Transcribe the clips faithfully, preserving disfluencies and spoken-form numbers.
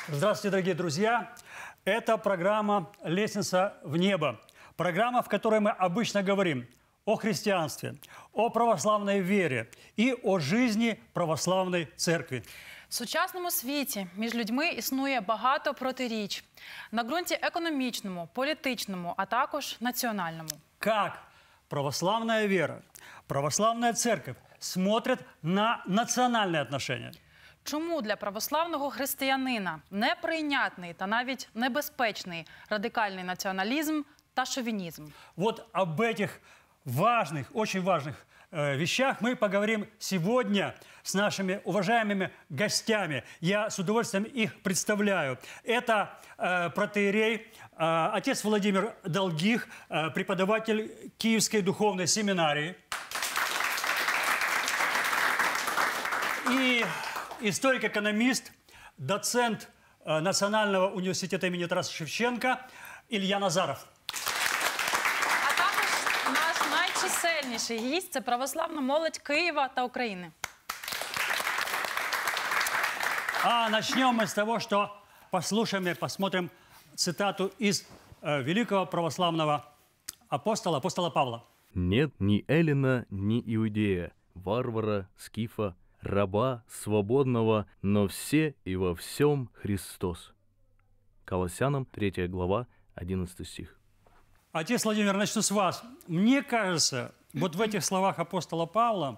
Здравствуйте, дорогие друзья! Это программа «Лестница в небо». Программа, в которой мы обычно говорим о христианстве, о православной вере и о жизни православной церкви. В сучасному світі між людьми існує багато протиріч на ґрунті економічному, політичному, а також національному. Как православная вера, православная церковь смотрят на национальные отношения? Чому для православного християнина неприйнятний та навіть небезпечний радикальний націоналізм та шовінізм? Вот об этих важных, очень важных э, вещах мы поговорим сегодня с нашими уважаемыми гостями. Я с удовольствием их представляю. Это э, протоиерей, э, отец Владимир Долгих, э, преподаватель Киевской духовной семинарии. И историк-экономист, доцент э, Национального университета имени Тараса Шевченко Илья Назаров. А також наш найчисельніший гість – це православна молодь Києва та України. А начнем мы с того, что послушаем и посмотрим цитату из э, великого православного апостола, апостола Павла. «Нет ни эллина, ни иудея, варвара, скифа, раба, свободного, но все и во всем Христос». Колоссянам третья глава, одиннадцатый стих. Отец Владимир, начну с вас. Мне кажется, вот в этих словах апостола Павла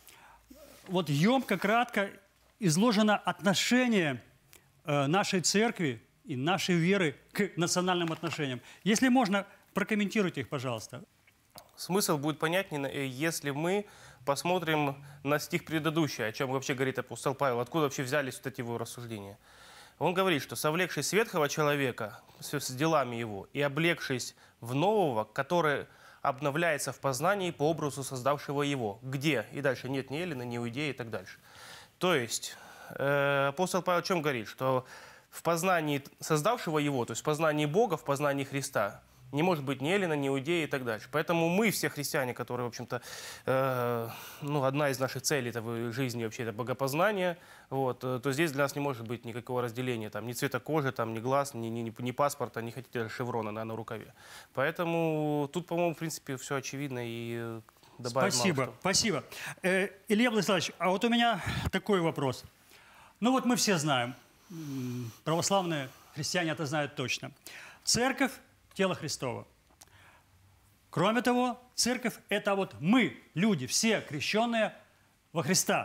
вот емко, кратко изложено отношение э, нашей церкви и нашей веры к национальным отношениям. Если можно, прокомментируйте их, пожалуйста. Смысл будет понятнее, если мы посмотрим на стих предыдущий, о чем вообще говорит апостол Павел, откуда вообще взялись вот эти его рассуждения. Он говорит, что совлекшись с ветхого человека, с, с делами его, и облегшись в нового, который обновляется в познании по образу создавшего его, где, и дальше нет ни эллина, ни иудея и так дальше. То есть э, апостол Павел о чем говорит? Что в познании создавшего его, то есть в познании Бога, в познании Христа, не может быть ни эллина, ни иудея и так дальше. Поэтому мы, все христиане, которые, в общем-то, э, ну, одна из наших целей это в жизни вообще это богопознание, вот, то здесь для нас не может быть никакого разделения, там, ни цвета кожи, там, ни глаз, ни, ни, ни паспорта, не хотите даже шеврона на, на рукаве. Поэтому тут, по-моему, в принципе, все очевидно и добавить Спасибо, мало что. спасибо. Э, Илья Владиславович, а вот у меня такой вопрос. Ну вот мы все знаем, православные христиане это знают точно. Церковь – тело Христово. Кроме того, церковь – это вот мы, люди, все крещенные во Христа.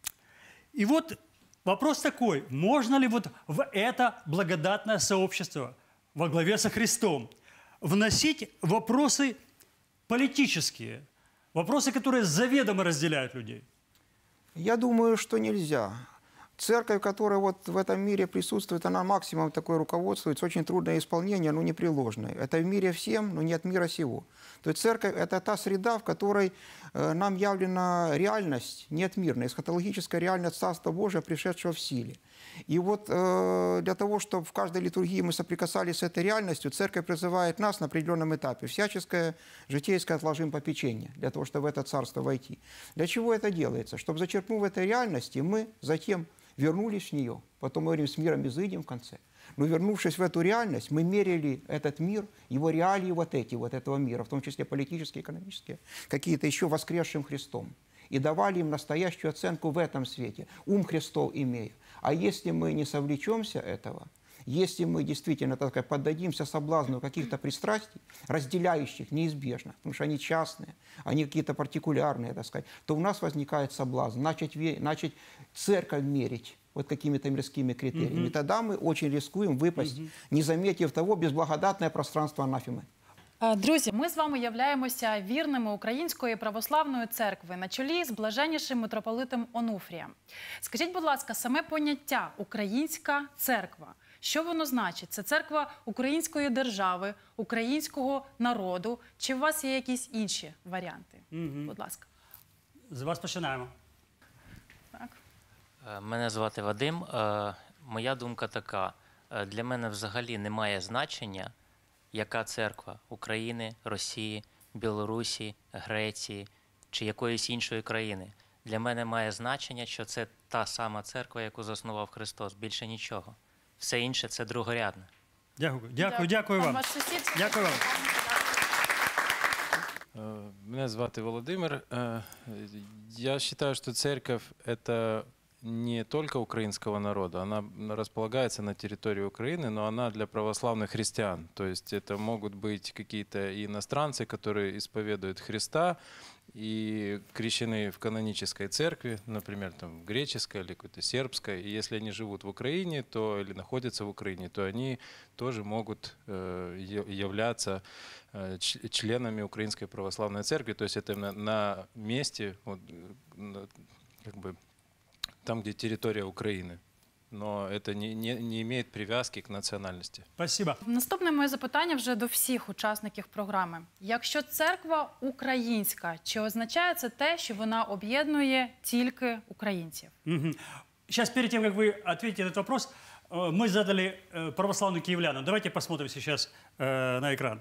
И вот вопрос такой, можно ли вот в это благодатное сообщество во главе со Христом вносить вопросы политические, вопросы, которые заведомо разделяют людей? Я думаю, что нельзя. Церковь, которая вот в этом мире присутствует, она максимум такой руководствуется, очень трудное исполнение, но непреложное. Это в мире всем, но не от мира сего. То есть церковь – это та среда, в которой э, нам явлена реальность, нет мирная, эсхатологическая реальность Царства Божия, пришедшего в силе. И вот э, для того, чтобы в каждой литургии мы соприкасались с этой реальностью, церковь призывает нас на определенном этапе всяческое житейское отложим попечение, для того, чтобы в это царство войти. Для чего это делается? Чтобы, зачерпнув этой реальности, мы затем вернулись в нее. Потом мы говорим, с миром изыдем в конце. Но вернувшись в эту реальность, мы мерили этот мир, его реалии вот эти, вот этого мира, в том числе политические, экономические, какие-то еще воскресшим Христом. И давали им настоящую оценку в этом свете, ум Христов имея. А если мы не совлечемся этого, если мы действительно, так сказать, поддадимся соблазну каких-то пристрастий, разделяющих неизбежно, потому что они частные, они какие-то партикулярные, так сказать, то у нас возникает соблазн начать, начать церковь мерить вот какими-то мирскими критериями. Mm-hmm. Тогда мы очень рискуем выпасть, mm-hmm. не заметив того, безблагодатное пространство анафемы. Друзі, ми з вами являємося вірними Української православної церкви на чолі з блаженнішим митрополитом Онуфрієм. Скажіть, будь ласка, саме поняття «Українська церква», що воно значить? Це церква української держави, українського народу, чи у вас є якісь інші варіанти? Угу. Будь ласка. З вас починаємо. Так. Мене звати Вадим. Моя думка така. Для мене взагалі немає значення, яка церква України, Росії, Білорусі, Греції чи якоїсь іншої країни. Для мене має значення, що це та сама церква, яку заснував Христос, більше нічого. Все інше – це другорядне. Дякую, дякую, дякую вам. Ваш сусід. Дякую вам. Э, Меня звати Володимир. Э, Я считаю, что церковь – это не только украинского народа, она располагается на территории Украины, но она для православных христиан. То есть это могут быть какие-то иностранцы, которые исповедуют Христа и крещены в канонической церкви, например, там, греческой или какой-то сербской. И если они живут в Украине, то, или находятся в Украине, то они тоже могут э, являться э, членами Украинской православной церкви. То есть это на, на месте, вот, на, как бы, там, где территория Украины. Но это не, не, не имеет привязки к національності. Спасибо. Наступне моє запитання вже до всіх учасників програми. Якщо церква українська, чи означає це те, що вона об'єднує тільки українців? Угу. Сейчас, перед тем, как вы ответите на этот вопрос, э, мы задали э, православным киевлянам. Давайте посмотрим сейчас э, на экран.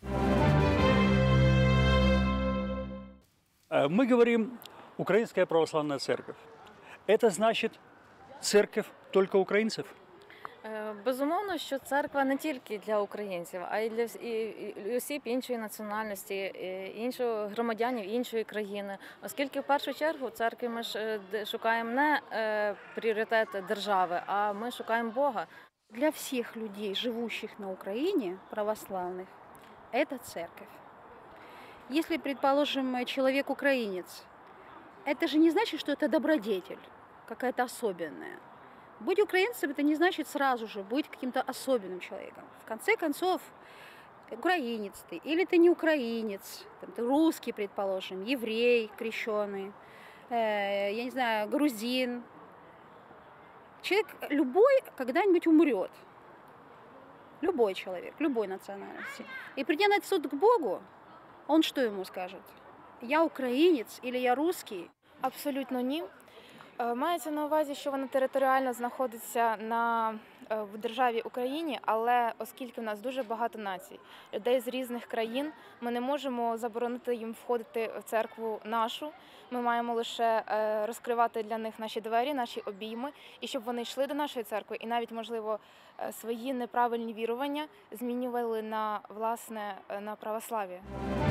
Э, Мы говорим «Украинская православная церковь». Это значит церковь только українців? Е, Безумовно, що церква не тільки для українців, а й для вс- і, і осіб іншої національності, і іншого громадянів іншої країни. Оскільки в першу чергу в церкві ми ж е, д- шукаємо не е, пріоритет держави, а ми шукаємо Бога. Для всех людей, живущих на Украине, православных, это церковь. Если, предположим, человек украинец, это же не значит, что это добродетель какая-то особенная. Быть украинцем – это не значит сразу же быть каким-то особенным человеком. В конце концов, украинец ты или ты не украинец, там, ты русский, предположим, еврей крещеный, э, я не знаю, грузин. Человек любой когда-нибудь умрет. Любой человек, любой национальности. И придя на суд к Богу, он что ему скажет? Я украинец или я русский? Абсолютно ні. Е, Мається на увазі, що вона територіально знаходиться на, е, в державі Україні, але оскільки в нас дуже багато націй, людей з різних країн, ми не можемо заборонити їм входити в церкву нашу. Ми маємо лише е, розкривати для них наші двері, наші обійми, і щоб вони йшли до нашої церкви, і навіть, можливо, е, свої неправильні вірування змінювали на, власне, е, на православ'я.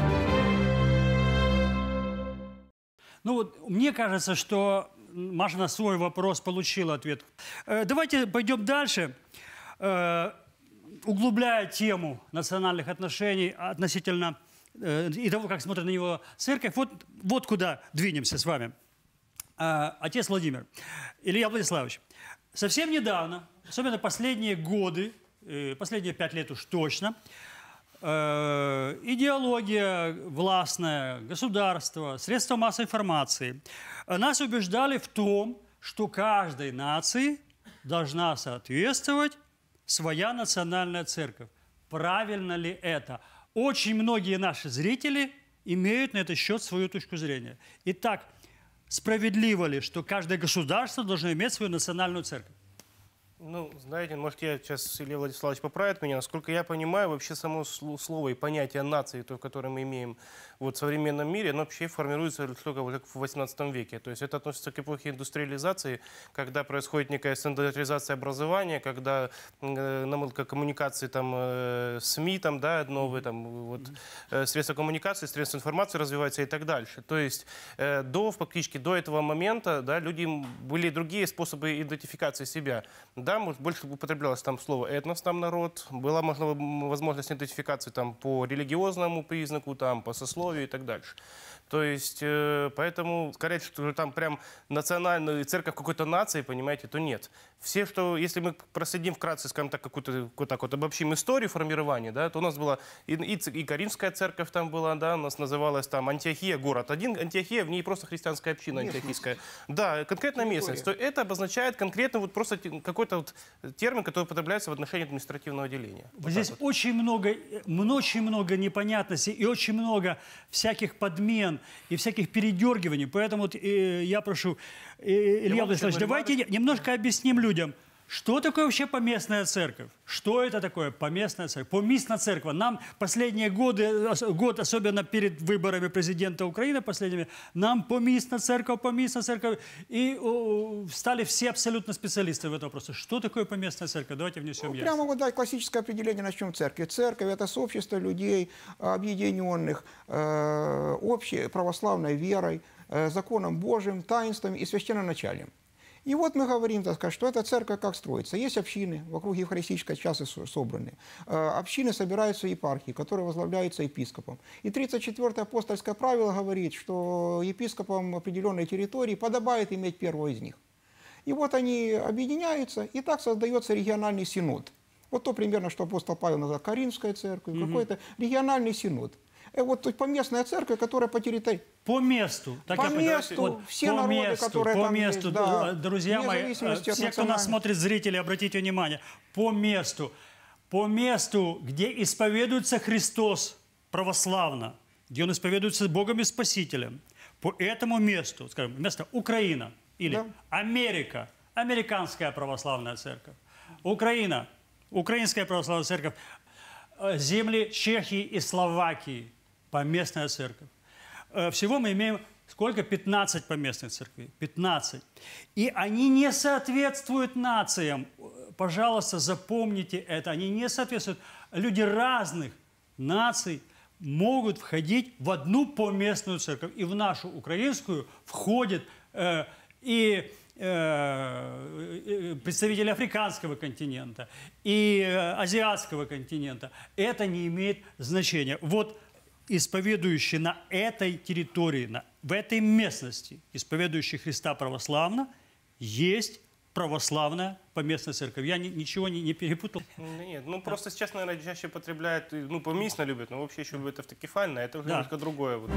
Ну вот, мне кажется, что Маша на свой вопрос получила ответ. Э, Давайте пойдем дальше, э, углубляя тему национальных отношений относительно э, и того, как смотрит на него церковь. Вот, вот куда двинемся с вами. Э, Отец Владимир, Илья Владиславович, совсем недавно, особенно последние годы, э, последние пять лет уж точно, э, идеология властная, государство, средства массовой информации э, нас убеждали в том, что каждой нации должна соответствовать своя национальная церковь. Правильно ли это? Очень многие наши зрители имеют на этот счет свою точку зрения. Итак, справедливо ли, что каждое государство должно иметь свою национальную церковь? Ну, знаете, может, я сейчас Илья Владиславович поправит меня. Насколько я понимаю, вообще само сло- слово и понятие нации, то, которое мы имеем вот, в современном мире, оно вообще формируется только вот как в восемнадцатом веке. То есть это относится к эпохе индустриализации, когда происходит некая стандартизация образования, когда э, нам как коммуникации, там, э, СМИ, там, да, новые там, вот, э, средства коммуникации, средства информации развиваются и так дальше. То есть э, до, фактически до этого момента, да, люди м- были другие способы идентификации себя. Да, может, больше употреблялось там слово «этнос», там народ, была можно, м, возможность идентификации там по религиозному признаку, там по сословию и так дальше. То есть, э, поэтому сказать, что там прям национальная церковь какой-то нации, понимаете, то нет. Все, что, если мы проследим вкратце, скажем так, какую-то вот так вот обобщим историю формирования, да, то у нас была и, и, ц- и Каримская церковь там была, да, у нас называлась там Антиохия, город один, Антиохия, в ней просто христианская община антиохийская. Да, конкретно местность. То это обозначает конкретно вот просто те- какой-то вот термин, который употребляется в отношении административного деления. Вот так Здесь вот. очень много, м- очень много непонятностей и очень много всяких подмен и всяких передергиваний. Поэтому вот, э, я прошу, э, Илья могу Владиславович, еще давайте не- немножко объясним людям, Что такое вообще поместная церковь? Что это такое поместная церковь? Поместная церковь. Нам последние годы, год, особенно перед выборами президента Украины последними, нам поместная церковь, поместная церковь. И о, стали все абсолютно специалисты в этом вопросе. Что такое поместная церковь? Давайте внесем Ну, ясность. прямо вот дать классическое определение, начнем церкви. Церковь – это сообщество людей, объединенных э, общей православной верой, э, законом Божьим, таинством и священноначалием. И вот мы говорим, так сказать, что эта церковь как строится. Есть общины, вокруг евхаристической часы собраны. Общины собираются в епархии, которые возглавляются епископом. И тридцать четвёртое апостольское правило говорит, что епископам определенной территории подобает иметь первого из них. И вот они объединяются, и так создается региональный синод. Вот то примерно, что апостол Павел назвал Каринская церковь, mm-hmm. какой-то региональный синод. И вот тут поместная церковь, которая по территории... По месту. Так по месту, вот, все по народы, месту, которые по там месту. есть, да, друзья мои, все, кто нас смотрит, зрители, обратите внимание, по месту, по месту, где исповедуется Христос православно, где Он исповедуется Богом и Спасителем, по этому месту, скажем, место Украина или да. Америка, американская православная церковь, Украина, украинская православная церковь, земли Чехии и Словакии, поместная церковь. Всего мы имеем сколько? пятнадцать поместных церквей. пятнадцать. И они не соответствуют нациям. Пожалуйста, запомните это. Они не соответствуют. Люди разных наций могут входить в одну поместную церковь. И в нашу украинскую входят э, и представители африканского континента и азиатского континента. Это не имеет значения. Вот исповедующие на этой территории, на, в этой местности, исповедующие Христа православно, есть православная поместная церковь. Я ни, ничего не, не перепутал? Нет, ну просто сейчас, наверное, чаще потребляют, ну, поместно любят, но вообще еще любят автокефально, это уже да. немножко другое. Вот.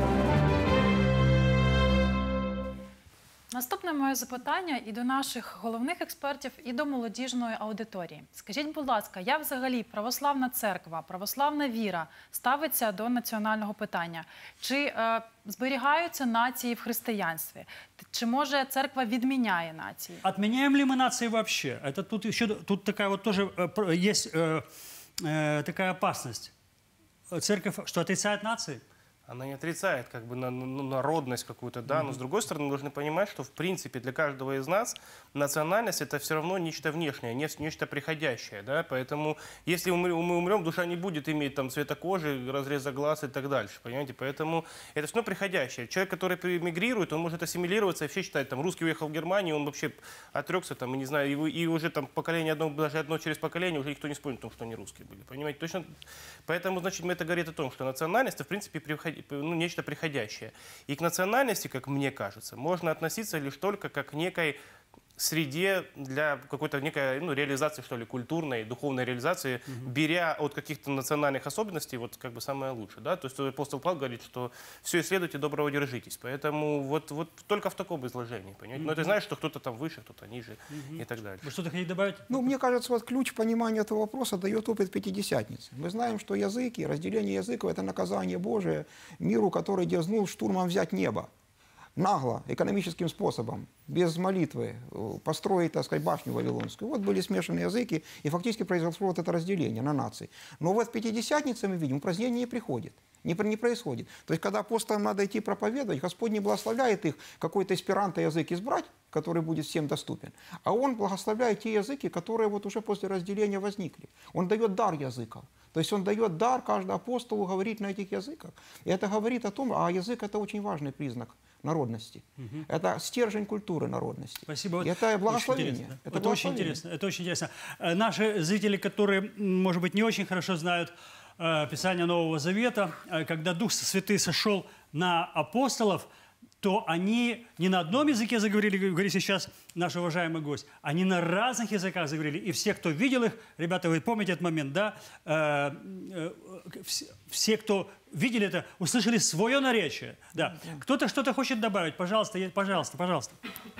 Наступне моє запитання і до наших головних експертів, і до молодіжної аудиторії. Скажіть, будь ласка, як взагалі православна церква, православна віра ставиться до національного питання? Чи е, зберігаються нації в християнстві? Чи, може, церква відміняє нації? Отменяем ли мы нации вообще? Это тут еще тут такая вот тоже э, есть э, э, такая опасность. Церковь что, отрицает нации? Она не отрицает как бы на, ну, народность какую-то, да, mm-hmm. но с другой стороны мы должны понимать, что в принципе для каждого из нас национальность это все равно нечто внешнее, нечто приходящее, да, поэтому если мы, мы умрем, душа не будет иметь там цвета кожи, разреза глаз и так дальше, понимаете, поэтому это все равно приходящее. Человек, который мигрирует, он может ассимилироваться и вообще считать, там, русский уехал в Германию, он вообще отрекся, там, и не знаю, и, и уже там поколение одно, даже одно через поколение, уже никто не вспомнит о том, что они русские были, понимаете, точно, поэтому, значит, это говорит о том, что национальность, в принципе, приходит, ну, нечто приходящее. И к национальности, как мне кажется, можно относиться лишь только как к некой среде для какой-то некой ну, реализации, что ли, культурной, духовной реализации, mm-hmm. беря от каких-то национальных особенностей вот как бы самое лучшее. Да? То есть апостол Павел говорит, что все исследуйте, доброго держитесь. Поэтому вот, вот только в таком изложении. Понимаете? Mm-hmm. Но ты знаешь, что кто-то там выше, кто-то ниже mm-hmm. и так далее. Вы что-то хотите добавить? Ну, мне кажется, вот ключ понимания этого вопроса дает опыт Пятидесятницы. Мы знаем, что языки, разделение языков – это наказание Божие миру, который дерзнул штурмом взять небо. Нагло, экономическим способом, без молитвы, построить, так сказать, башню Вавилонскую. Вот были смешанные языки, и фактически произошло вот это разделение на нации. Но вот в Пятидесятнице мы видим, упразднение не приходит, не, не происходит. То есть, когда апостолам надо идти проповедовать, Господь не благословляет их какой-то эсперанто язык избрать, который будет всем доступен, а Он благословляет те языки, которые вот уже после разделения возникли. Он дает дар языков. То есть Он дает дар каждому апостолу говорить на этих языках. И это говорит о том, а язык – это очень важный признак народности. Угу. Это стержень культуры народности. Спасибо. И это благословение. Очень это, это очень интересно. Это очень интересно. Наши зрители, которые, может быть, не очень хорошо знают э, Писание Нового Завета, э, когда Дух Святый сошел на апостолов, то они не на одном языке заговорили, говорит сейчас наш уважаемый гость, они на разных языках заговорили. И все, кто видел их, ребята, вы помните этот момент, да? Э, э, все, все, кто видели это, услышали свое наречие. Да. Кто-то что-то хочет добавить? Пожалуйста, пожалуйста, пожалуйста.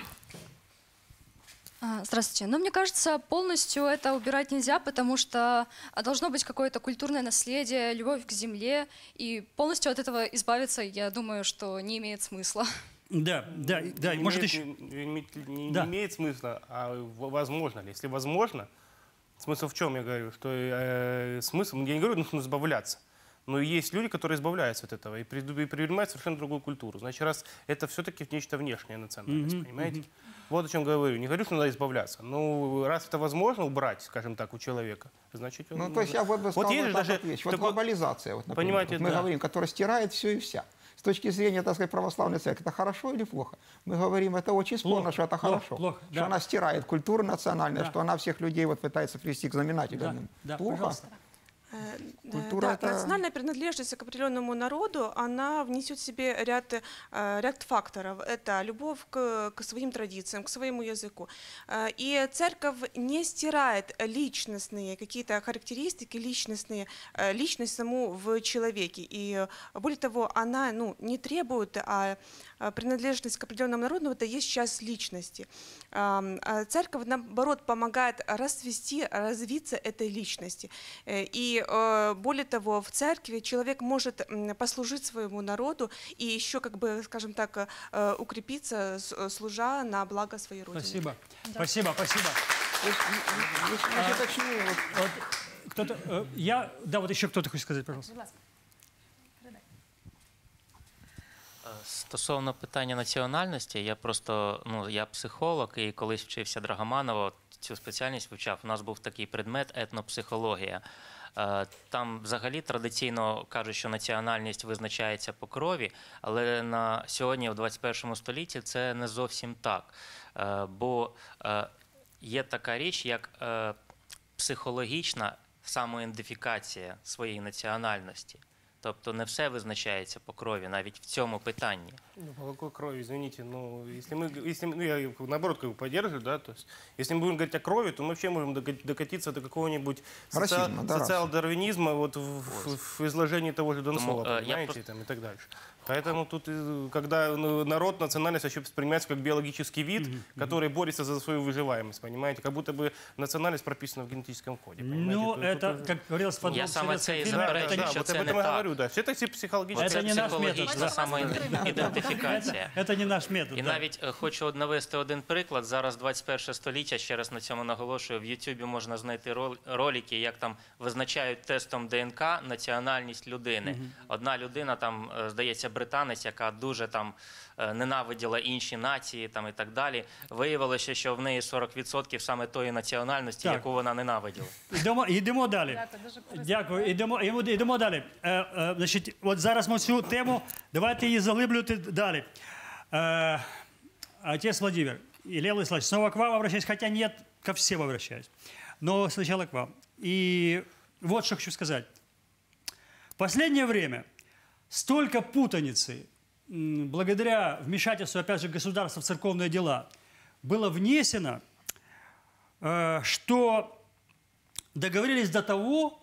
Здравствуйте. Ну, мне кажется, полностью это убирать нельзя, потому что должно быть какое-то культурное наследие, любовь к земле, и полностью от этого избавиться, я думаю, что не имеет смысла. Да, да, да. Не, Может, имеет, еще... не, не, не Да. имеет смысла, а возможно ли? Если возможно, смысл в чем, я говорю, что э, смысл, я не говорю, нужно избавляться. Но есть люди, которые избавляются от этого и принимают совершенно другую культуру. Значит, раз это все-таки нечто внешнее национальность, Mm-hmm. понимаете? Mm-hmm. Вот о чем говорю. Не говорю, что надо избавляться. Но раз это возможно убрать, скажем так, у человека, значит... Ну, он, то есть я вот бы сказал, вот есть вот даже так вот вещь. Вот такой- глобализация, вот, например, Понимаете, вот мы да. говорим, которая стирает все и вся. С точки зрения, так сказать, православной церкви, это хорошо или плохо? Мы говорим, это очень спорно, Плохо, что это плохо, хорошо. плохо, что да. она стирает культуру национальную, Да. что она всех людей вот пытается привести к знаменательным. Да, да, Плохо. пожалуйста. Э, Культура да, это- национальная принадлежность к определенному народу, она внесет в себе ряд, э, ряд факторов. Это любовь к, к своим традициям, к своему языку. Э, И церковь не стирает личностные какие-то характеристики, личностные, э, личность саму в человеке. И э, более того, она ну, не требует, а э, принадлежность к определенному народу, это есть часть личности. Ам, а Церковь, наоборот, помогает расцвести, развиться этой личности. Э, И э, более того, в церкви человек может м, послужить своему народу и еще, как бы, скажем так, э, укрепиться, с- служа на благо своей родины. Спасибо. Спасибо, спасибо. То есть, если я уточню, вот, Вот кто-то... э, Я... Да, вот еще кто-то хочет сказать, пожалуйста. Будь ласка. Стосовно питання національності, я просто, ну, я психолог і колись вчився Драгоманова, цю спеціальність вивчав. У нас був такий предмет етнопсихологія. Е, Там взагалі традиційно кажуть, що національність визначається по крові, але на сьогодні, в двадцять першому столітті, це не зовсім так. Е, Бо е, є така річ, як е, психологічна самоідентифікація своєї національності. Тобто не все визначається по крові, навіть в цьому питанні. Ну, по какой крови, извините, но если мы, если, мы- ну, я наоборот как бы поддерживаю, да, то есть, если мы будем говорить о крови, то мы вообще можем дока- докатиться до какого-нибудь социал- Расизма, да, социал-дарвинизма вот в, в- в изложении того же Донцова, Тому, э, я понимаете, просто- там, и так дальше. Поэтому тут, э, когда ну, народ, национальность вообще воспринимается как биологический вид, который борется за свою выживаемость, понимаете, как будто бы национальность прописана в генетическом коде, понимаете. Ну, Тут- это, тут- как говорилось в Я одном саме це і советском фильме, Да, да, заперечую, да, що вот це об не этом я так. говорю, да. Все это все психологически. Это Це не наш метод, психологічна да. самоідентифікація. Это не наш метод. І да. навіть е, хочу от навести один приклад. Зараз двадцять перше століття, ще раз на цьому наголошую, в Ютубі можна знайти рол- ролики, як там визначають тестом ДНК національність людини. Одна людина, там, е, здається, британець, яка дуже там е, ненавиділа інші нації там, і так далі. Виявилося, що в неї сорок відсотків саме тої національності, Так. яку вона ненавиділа. Йдемо, йдемо далі. Дякую, дуже корисно. Дякую. Йдемо, йдемо, йдемо далі. Е, е, значить, от зараз ми цю тему, давайте її заглиблювати далі. Е, отец Владимир, Илья Владиславович, снова к вам обращаюсь, хотя нет, ко всем обращаюсь. Но сначала к вам. И вот что хочу сказать. В последнее время столько путаницы, м, благодаря вмешательству, опять же, государства в церковные дела, было внесено, э, что договорились до того,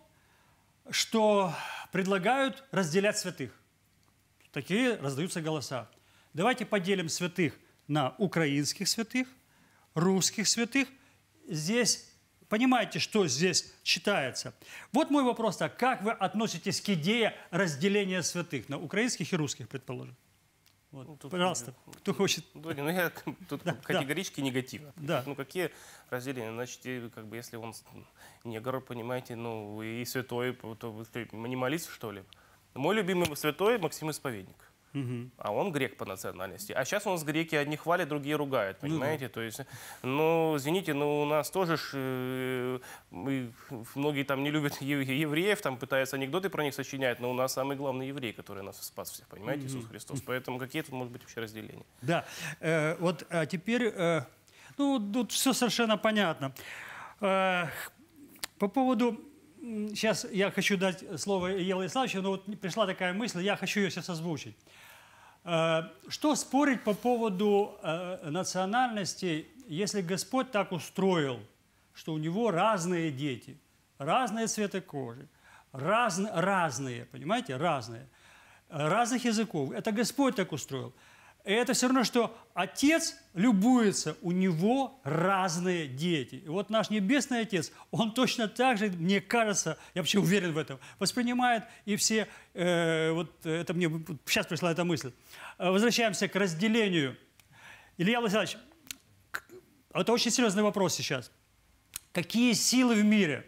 что предлагают разделять святых. Такие раздаются голоса. Давайте поделим святых на украинских святых, русских святых. Здесь, понимаете, что здесь читается? Вот мой вопрос так. Как вы относитесь к идее разделения святых на украинских и русских, предположим? Вот. Ну, тут- Пожалуйста, кто хочет. Ну, ну, я тут Да, категорически негативно. Да. Ну, какие разделения? Значит, и, как бы, если он с- негр, понимаете, ну, и святой, то вы что, минималист, что ли? Мой любимый святой Максим Исповедник. Мгм. А он грек по национальности. А сейчас у нас греки одни хвалят, другие ругают, Ну понимаете? То есть, ну, извините, но у нас тоже ж, э, мы, многие там не любят е- евреев, там пытаются анекдоты про них сочинять, но у нас самый главный еврей, который нас спас всех, понимаете, Иисус Христос. Поэтому какие тут могут быть вообще разделения? Да. Э, вот а теперь, э, ну, тут все совершенно понятно. Э, по поводу... Сейчас я хочу дать слово Илье Владиславовичу, но вот пришла такая мысль, я хочу ее сейчас озвучить. Э, что спорить по поводу э, национальности, если Господь так устроил, что у него разные дети, разные цветы кожи, разн, разные, понимаете, разные, разных языков. Это Господь так устроил. И это все равно, что отец любуется, у него разные дети. И вот наш Небесный Отец, он точно так же, мне кажется, я вообще уверен в этом, воспринимает и все, э, вот это мне сейчас пришла эта мысль. Возвращаемся к разделению. Илья Владимирович, это очень серьезный вопрос сейчас. Какие силы в мире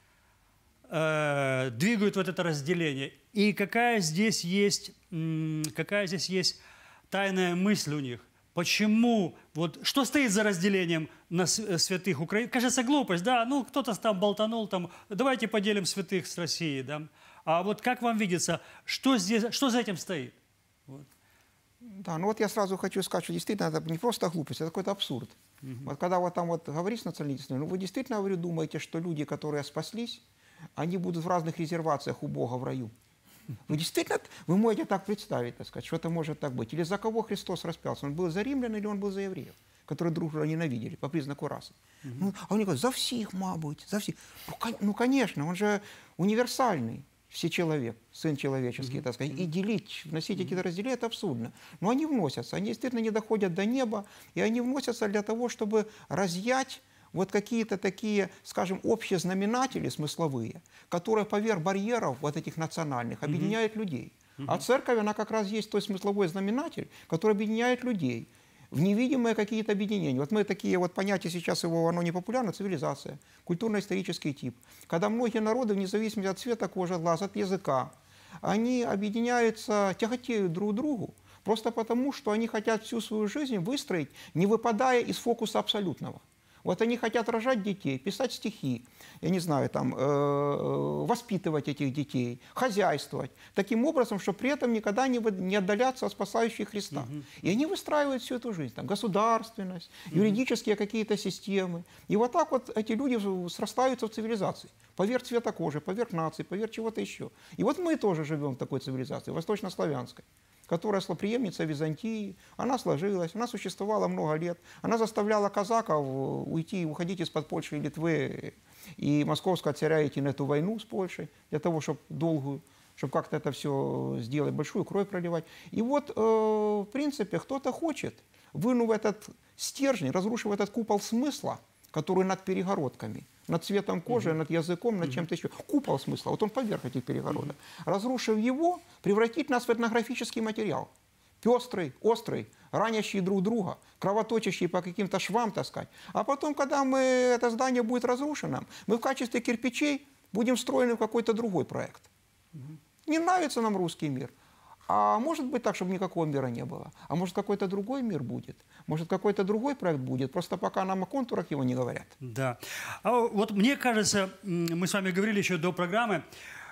э, двигают вот это разделение? И какая здесь есть, какая здесь есть тайная мысль у них? Почему, вот, что стоит за разделением на святых Украины? Кажется, глупость, да, ну, кто-то там болтанул, там, давайте поделим святых с Россией, да. А вот как вам видится, что здесь, что за этим стоит? Вот. Да, ну вот я сразу хочу сказать, что действительно это не просто глупость, это какой-то абсурд. Угу. Вот когда вот там вот говоришь с националистами, ну вы действительно, говорю, думаете, что люди, которые спаслись, они будут в разных резервациях у Бога в раю? Вы действительно, вы можете так представить, так сказать, что это может так быть? Или за кого Христос распялся? Он был за римлян или он был за евреев, которые друг друга ненавидели по признаку расы? Угу. Ну, а они говорят, за всех, мабуть, за всех. Ну, ну, конечно, он же универсальный. Всечеловек, сын человеческий, mm-hmm. так сказать, и делить, вносить mm-hmm. какие-то разделения, это абсурдно. Но они вносятся, они действительно не доходят до неба, и они вносятся для того, чтобы разъять вот какие-то такие, скажем, общие знаменатели смысловые, которые поверх барьеров вот этих национальных объединяют mm-hmm. людей. Mm-hmm. А церковь, она как раз есть той смысловой знаменатель, который объединяет людей в невидимые какие-то объединения. Вот мы такие вот понятия сейчас, его, оно не популярно, цивилизация, культурно-исторический тип. Когда многие народы, вне зависимости от цвета кожи, глаз, от языка, они объединяются, тяготеют друг к другу, просто потому, что они хотят всю свою жизнь выстроить, не выпадая из фокуса абсолютного. Вот они хотят рожать детей, писать стихи, я не знаю, там, э, воспитывать этих детей, хозяйствовать, таким образом, чтобы при этом никогда не, не отдаляться от спасающих Христа. Угу. И они выстраивают всю эту жизнь, там, государственность, угу. юридические какие-то системы. И вот так вот эти люди срастаются в цивилизации, поверх цвета кожи, поверх нации, поверх чего-то еще. И вот мы тоже живем в такой цивилизации, восточнославянской, которая преемница Византии, она сложилась, она существовала много лет, она заставляла казаков уйти, уходить из-под Польши и Литвы, и московского царя идти на эту войну с Польшей, для того, чтобы долгую, чтобы как-то это все сделать, большую кровь проливать. И вот, э, в принципе, кто-то хочет, вынув этот стержень, разрушив этот купол смысла, который над перегородками, над цветом кожи, mm-hmm. над языком, над mm-hmm. чем-то еще. Купол смысла, вот он поверх этих перегородок. Mm-hmm. Разрушив его, превратить нас в этнографический материал. Пестрый, острый, ранящий друг друга, кровоточащий по каким-то швам, так сказать. А потом, когда мы, это здание будет разрушено, мы в качестве кирпичей будем встроены в какой-то другой проект. Mm-hmm. Не нравится нам русский мир. А может быть так, чтобы никакого мира не было. А может какой-то другой мир будет. Может какой-то другой проект будет. Просто пока нам о контурах его не говорят. Да. А вот мне кажется, мы с вами говорили еще до программы,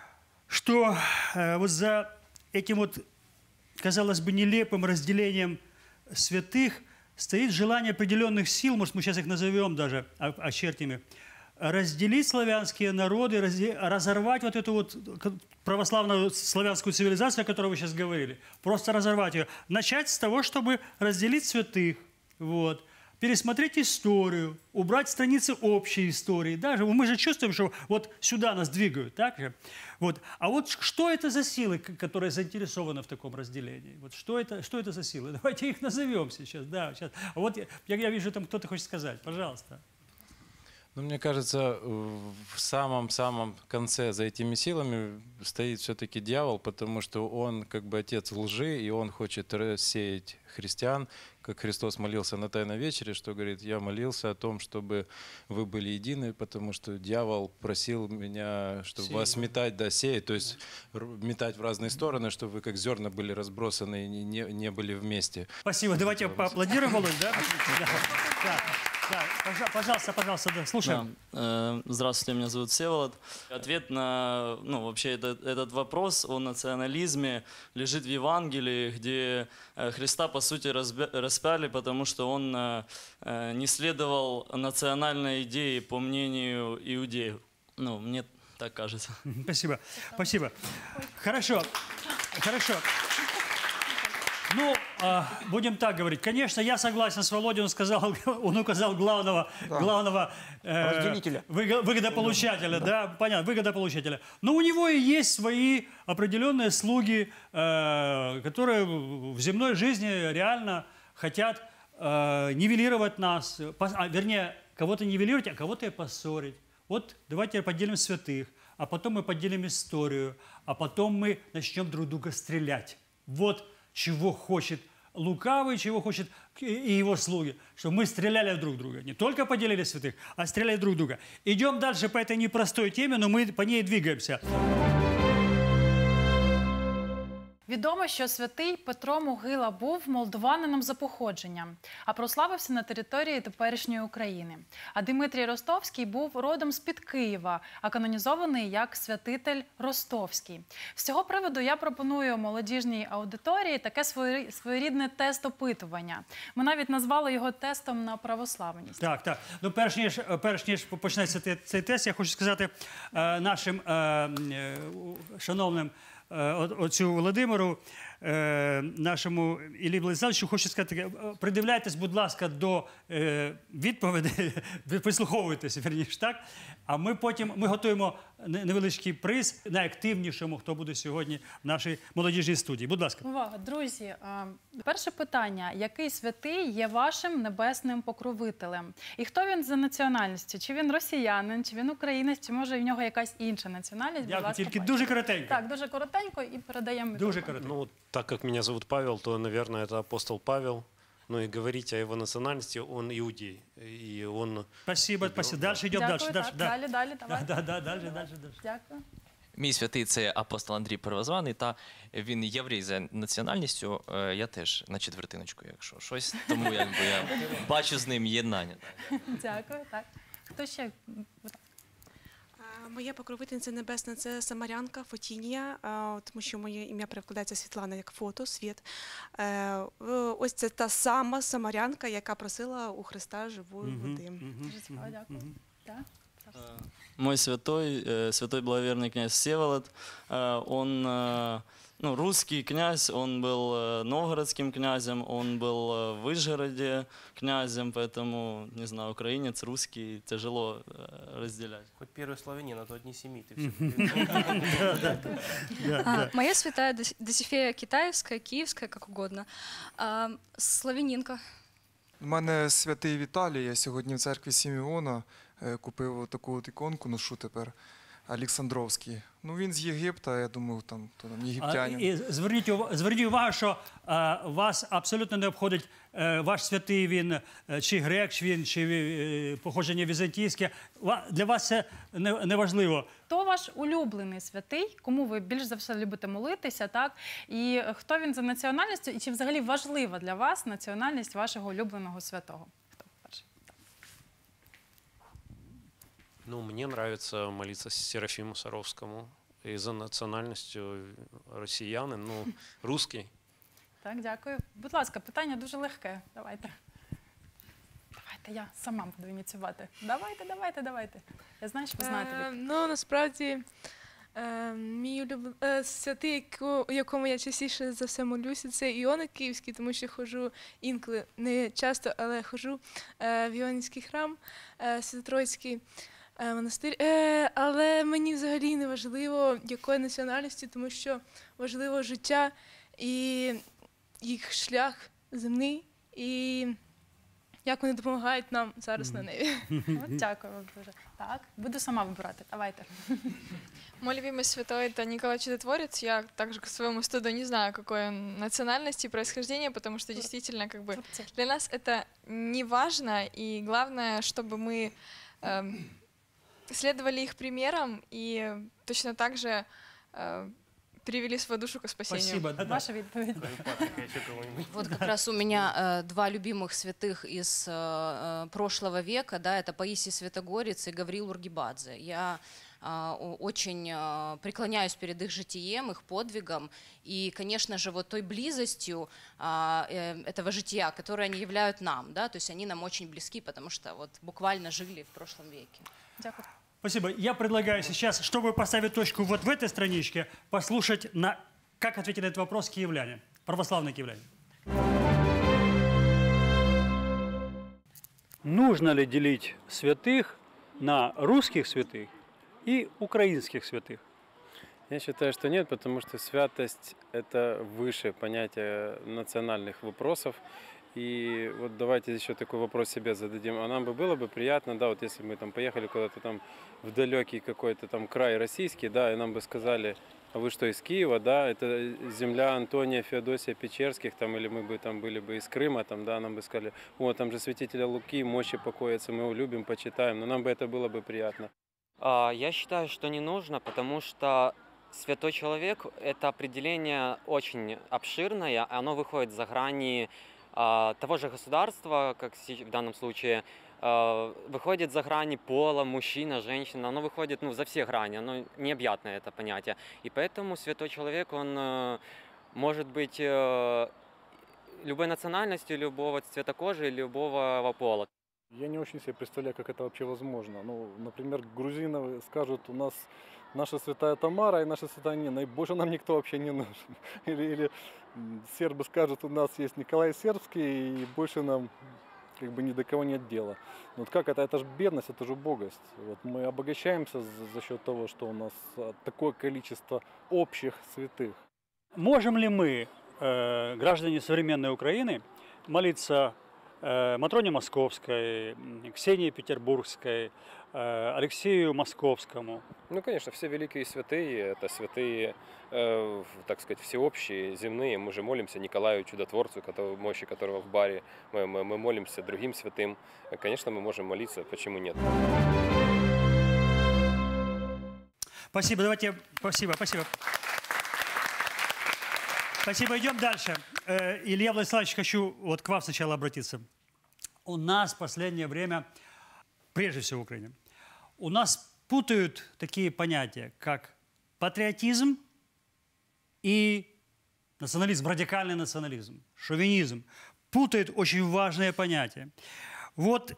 что э, вот за этим вот, казалось бы, нелепым разделением святых стоит желание определенных сил, может мы сейчас их назовем даже, очертим их, разделить славянские народы, разорвать вот эту вот православную славянскую цивилизацию, о которой вы сейчас говорили. Просто разорвать ее. Начать с того, чтобы разделить святых. Вот. Пересмотреть историю, убрать страницы общей истории. Даже мы же чувствуем, что вот сюда нас двигают, так же? Вот. А вот что это за силы, которые заинтересованы в таком разделении? Вот что это, что это за силы? Давайте их назовем сейчас. Да, сейчас. А вот я, я вижу, там кто-то хочет сказать. Пожалуйста. Ну, мне кажется, в самом-самом конце за этими силами стоит все-таки дьявол, потому что он как бы отец лжи, и он хочет рассеять христиан, как Христос молился на Тайной вечере, что говорит, я молился о том, чтобы вы были едины, потому что дьявол просил меня, чтобы сеять. Вас метать, да, сеять, то есть да. метать в разные стороны, чтобы вы как зерна были разбросаны и не, не были вместе. Спасибо. Давайте поаплодируем, Володь, да? Да, пожалуйста, пожалуйста, да, слушаем. Да. Здравствуйте, меня зовут Всеволод. Ответ на, ну, вообще этот, этот вопрос о национализме лежит в Евангелии, где Христа, по сути, распяли, потому что он не следовал национальной идее, по мнению иудеев. Ну, мне так кажется. Спасибо, спасибо. Хорошо, хорошо. Ну, э, будем так говорить. Конечно, я согласен с Володей, он сказал, он указал главного, Да. главного э, Разделителя. выго- выгодополучателя, да. понятно, выгодополучателя. Но у него и есть свои определенные слуги, э, которые в земной жизни реально хотят э, нивелировать нас, пос- а, вернее, кого-то нивелировать, а кого-то и поссорить. Вот давайте поделим святых, а потом мы поделим историю, а потом мы начнем друг друга стрелять. Вот чего хочет лукавый, чего хочет и его слуги, чтобы мы стреляли друг в друга. Не только поделили святых, а стреляли друг в друга. Идем дальше по этой непростой теме, но мы по ней двигаемся. Відомо, що святий Петро Могила був молдаванином за походженням, а прославився на території теперішньої України. А Димитрій Ростовський був родом з-під Києва, а канонізований як святитель Ростовський. З цього приводу я пропоную молодіжній аудиторії таке своє- своєрідне тест-опитування. Ми навіть назвали його тестом на православність. Так, так. Ну, перш ніж, перш ніж почнеться цей, цей тест, я хочу сказати е, нашим е, е, шановним е, о- отцю Володимиру, е, нашому Іллі Владиславовичу, хочу сказати, таке, е, придивляйтесь, будь ласка, до е, відповідей, ви прислуховуйтесь, вірніше, так? А ми потім, ми готуємо не- невеличкий приз найактивнішому, хто буде сьогодні в нашій молодіжній студії. Будь ласка. Увага, друзі. е, Перше питання. Який святий є вашим небесним покровителем? І хто він за національністю? Чи він росіянин, чи він українець, чи може в нього якась інша національність? Будь Дякую, ласка, тільки пані. дуже коротенько. Так, дуже коротенько і передаємо Дуже мікрофон. коротенько. Ну, так как меня зовут Павел, то, наверное, это апостол Павел. Ну и говорить о его национальности, он иудей. И он... Спасибо, спасибо. Дальше йдемо, Дякую, дальше, так, дальше. да. далі, далі, давай. Да, да, далі, далі, далі. Дякую. Мій святий це апостол Андрій Первозваний, та він єврей за національністю. Е, Я теж на четвертиночку, якщо щось. Тому якби я бачу з ним єднання. Дякую, так. Хто ще? А, Моя покровительниця небесна це Самарянка Фотінія, а, тому що моє ім'я перекладається Світлана як фото, світ. Е, е, Ось це та сама Самарянка, яка просила у Христа живої води. Дуже цікаво, дякую. Так? Мой святой, э, святой благоверный князь Всеволод, э, он, э, ну, русский князь, он был э, новгородским князем, он был э, в Вышгороде князем, поэтому, не знаю, украинец, русский, тяжело э, разделять. Хоть первый славянин, а то одни семиты. все. А, Моя святая Дос- Досифея Китаевская, Киевская, как угодно. А, Славянинка. У мене святий Віталій, я сьогодні в церкві Сімеона е, купив таку от іконку, ношу тепер, Олександровський. Ну він з Єгипта, я думаю, там, то, там А, єгиптянин. і зверніть, ув- зверніть увагу, що е, вас абсолютно не обходить е, ваш святий, він е, чи грек, чи він, чи е, походження візантійське. Ва- Для вас це не, не важливо. Хто ваш улюблений святий? Кому ви більш за все любите молитися, так? І хто він за національністю? І чи взагалі важлива для вас національність вашого улюбленого святого? Хто перший? Ну, мне нравится молиться Серафиму Саровскому. И за национальностью россиянин, ну, русский. Так, дякую. Будь ласка, питання дуже легке. Давайте. Давайте, я сама буду ініціювати. Давайте, давайте, давайте. Я знаю, що ви знаєте. Е, відповідь. Ну, насправді, е, мій улюблений е, святий, яко- якому я частіше за все молюся, це Іона Київський, тому що ходжу інколи, не часто, але ходжу е, в Іонівський храм, е, Свято-Троїцький е, монастир. Е, Але мені взагалі не важливо, якої національності, тому що важливо життя і їх шлях земний, і як вони допомагають нам зараз на небі. От, дякую вам дуже. Так, буду сама вибирати. Давайте. Мой любимый святой — это Николай Чудотворец. Я также к своему стыду не знаю, какой он национальности и происхождения, потому что действительно как бы для нас это не важно, и главное, чтобы мы эм, следовали их примерам и точно так же э, привели свою душу к спасению. Спасибо. Да, да. Ваша відповідь. Вот как раз у меня э, два любимых святых из э, прошлого века, да, это Паисий Святогорец и Гавриил Ургибадзе. Я э, о- очень э, преклоняюсь перед их житием, их подвигом и, конечно же, вот той близостью э, э, этого жития, которое они являют нам, да, то есть они нам очень близки, потому что вот буквально жили в прошлом веке. Дякую. Спасибо. Я предлагаю сейчас, чтобы поставить точку вот в этой страничке, послушать, на, как ответили на этот вопрос киевляне, православные киевляне. нужно ли делить святых на русских святых и украинских святых? Я считаю, что нет, потому что святость – это выше понятия национальных вопросов. И вот давайте еще такой вопрос себе зададим. А нам бы было бы приятно, да, вот если мы там поехали куда-то там в далекий какой-то там край российский, да, и нам бы сказали, а вы что, из Киева, да, это земля Антония Феодосия Печерских, там, или мы бы там были бы из Крыма, там, да, нам бы сказали, о, там же святителя Луки, мощи покоятся, мы его любим, почитаем, но нам бы это было бы приятно. Я считаю, что не нужно, потому что святой человек – это определение очень обширное, оно выходит за грани того же государства, как в данном случае, выходит за грани пола, мужчина, женщина, оно выходит ну, за все грани, оно необъятное это понятие. И поэтому святой человек, он может быть любой национальностью, любого цвета кожи, любого пола. Я не очень себе представляю, как это вообще возможно. Ну, например, грузины скажут, у нас наша святая Тамара и наша святая Нина, и больше нам никто вообще не нужен. Или, или сербы скажут, у нас есть Николай Сербский, и больше нам как бы ни до кого нет дела. Но вот как это? Это же бедность, это же убогость. Вот мы обогащаемся за, за счет того, что у нас такое количество общих святых. Можем ли мы, э, граждане современной Украины, молиться э, Матроне Московской, Ксении Петербургской, э, Алексею Московскому? Ну, конечно, все великие святые, это святые, э, так сказать, всеобщие, земные. Мы же молимся Николаю Чудотворцу, который, мощи которого в баре. Мы, мы, мы молимся другим святым. Конечно, мы можем молиться, почему нет? Спасибо, давайте, спасибо, спасибо. Спасибо, идем дальше. Э, Илья Владиславович, хочу вот к вам сначала обратиться. У нас в последнее время, прежде всего в Украине, у нас путают такие понятия, как патриотизм и национализм, радикальный национализм, шовинизм. Путают очень важные понятия. Вот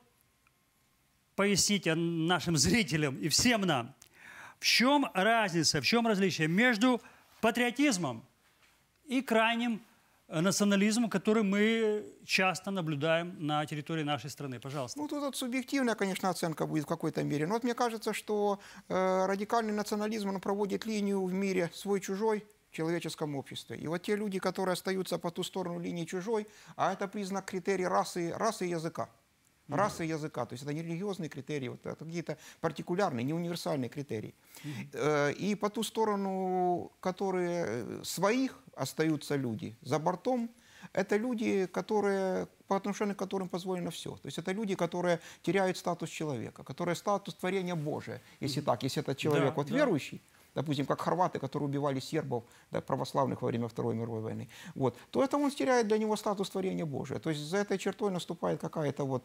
поясните нашим зрителям и всем нам, в чем разница, в чем различие между патриотизмом и крайним национализмом, который мы часто наблюдаем на территории нашей страны. Пожалуйста. Ну, тут вот субъективная, конечно, оценка будет в какой-то мере. Но вот мне кажется, что э, радикальный национализм, он проводит линию в мире свой-чужой в человеческом обществе. И вот те люди, которые остаются по ту сторону линии чужой, а это признак критерий расы, расы и языка. Расы и языка, то есть это не религиозные критерии, вот, это какие-то партикулярные, не универсальные критерии. Mm-hmm. И по ту сторону, которые своих остаются люди за бортом, это люди, которые, по отношению к которым позволено все. То есть это люди, которые теряют статус человека, которые статус творения Божия, если mm-hmm. так, если этот человек да, вот, да. верующий, допустим, как хорваты, которые убивали сербов, да, православных во время Второй мировой войны, вот, то это он теряет для него статус творения Божия. То есть за этой чертой наступает какая-то вот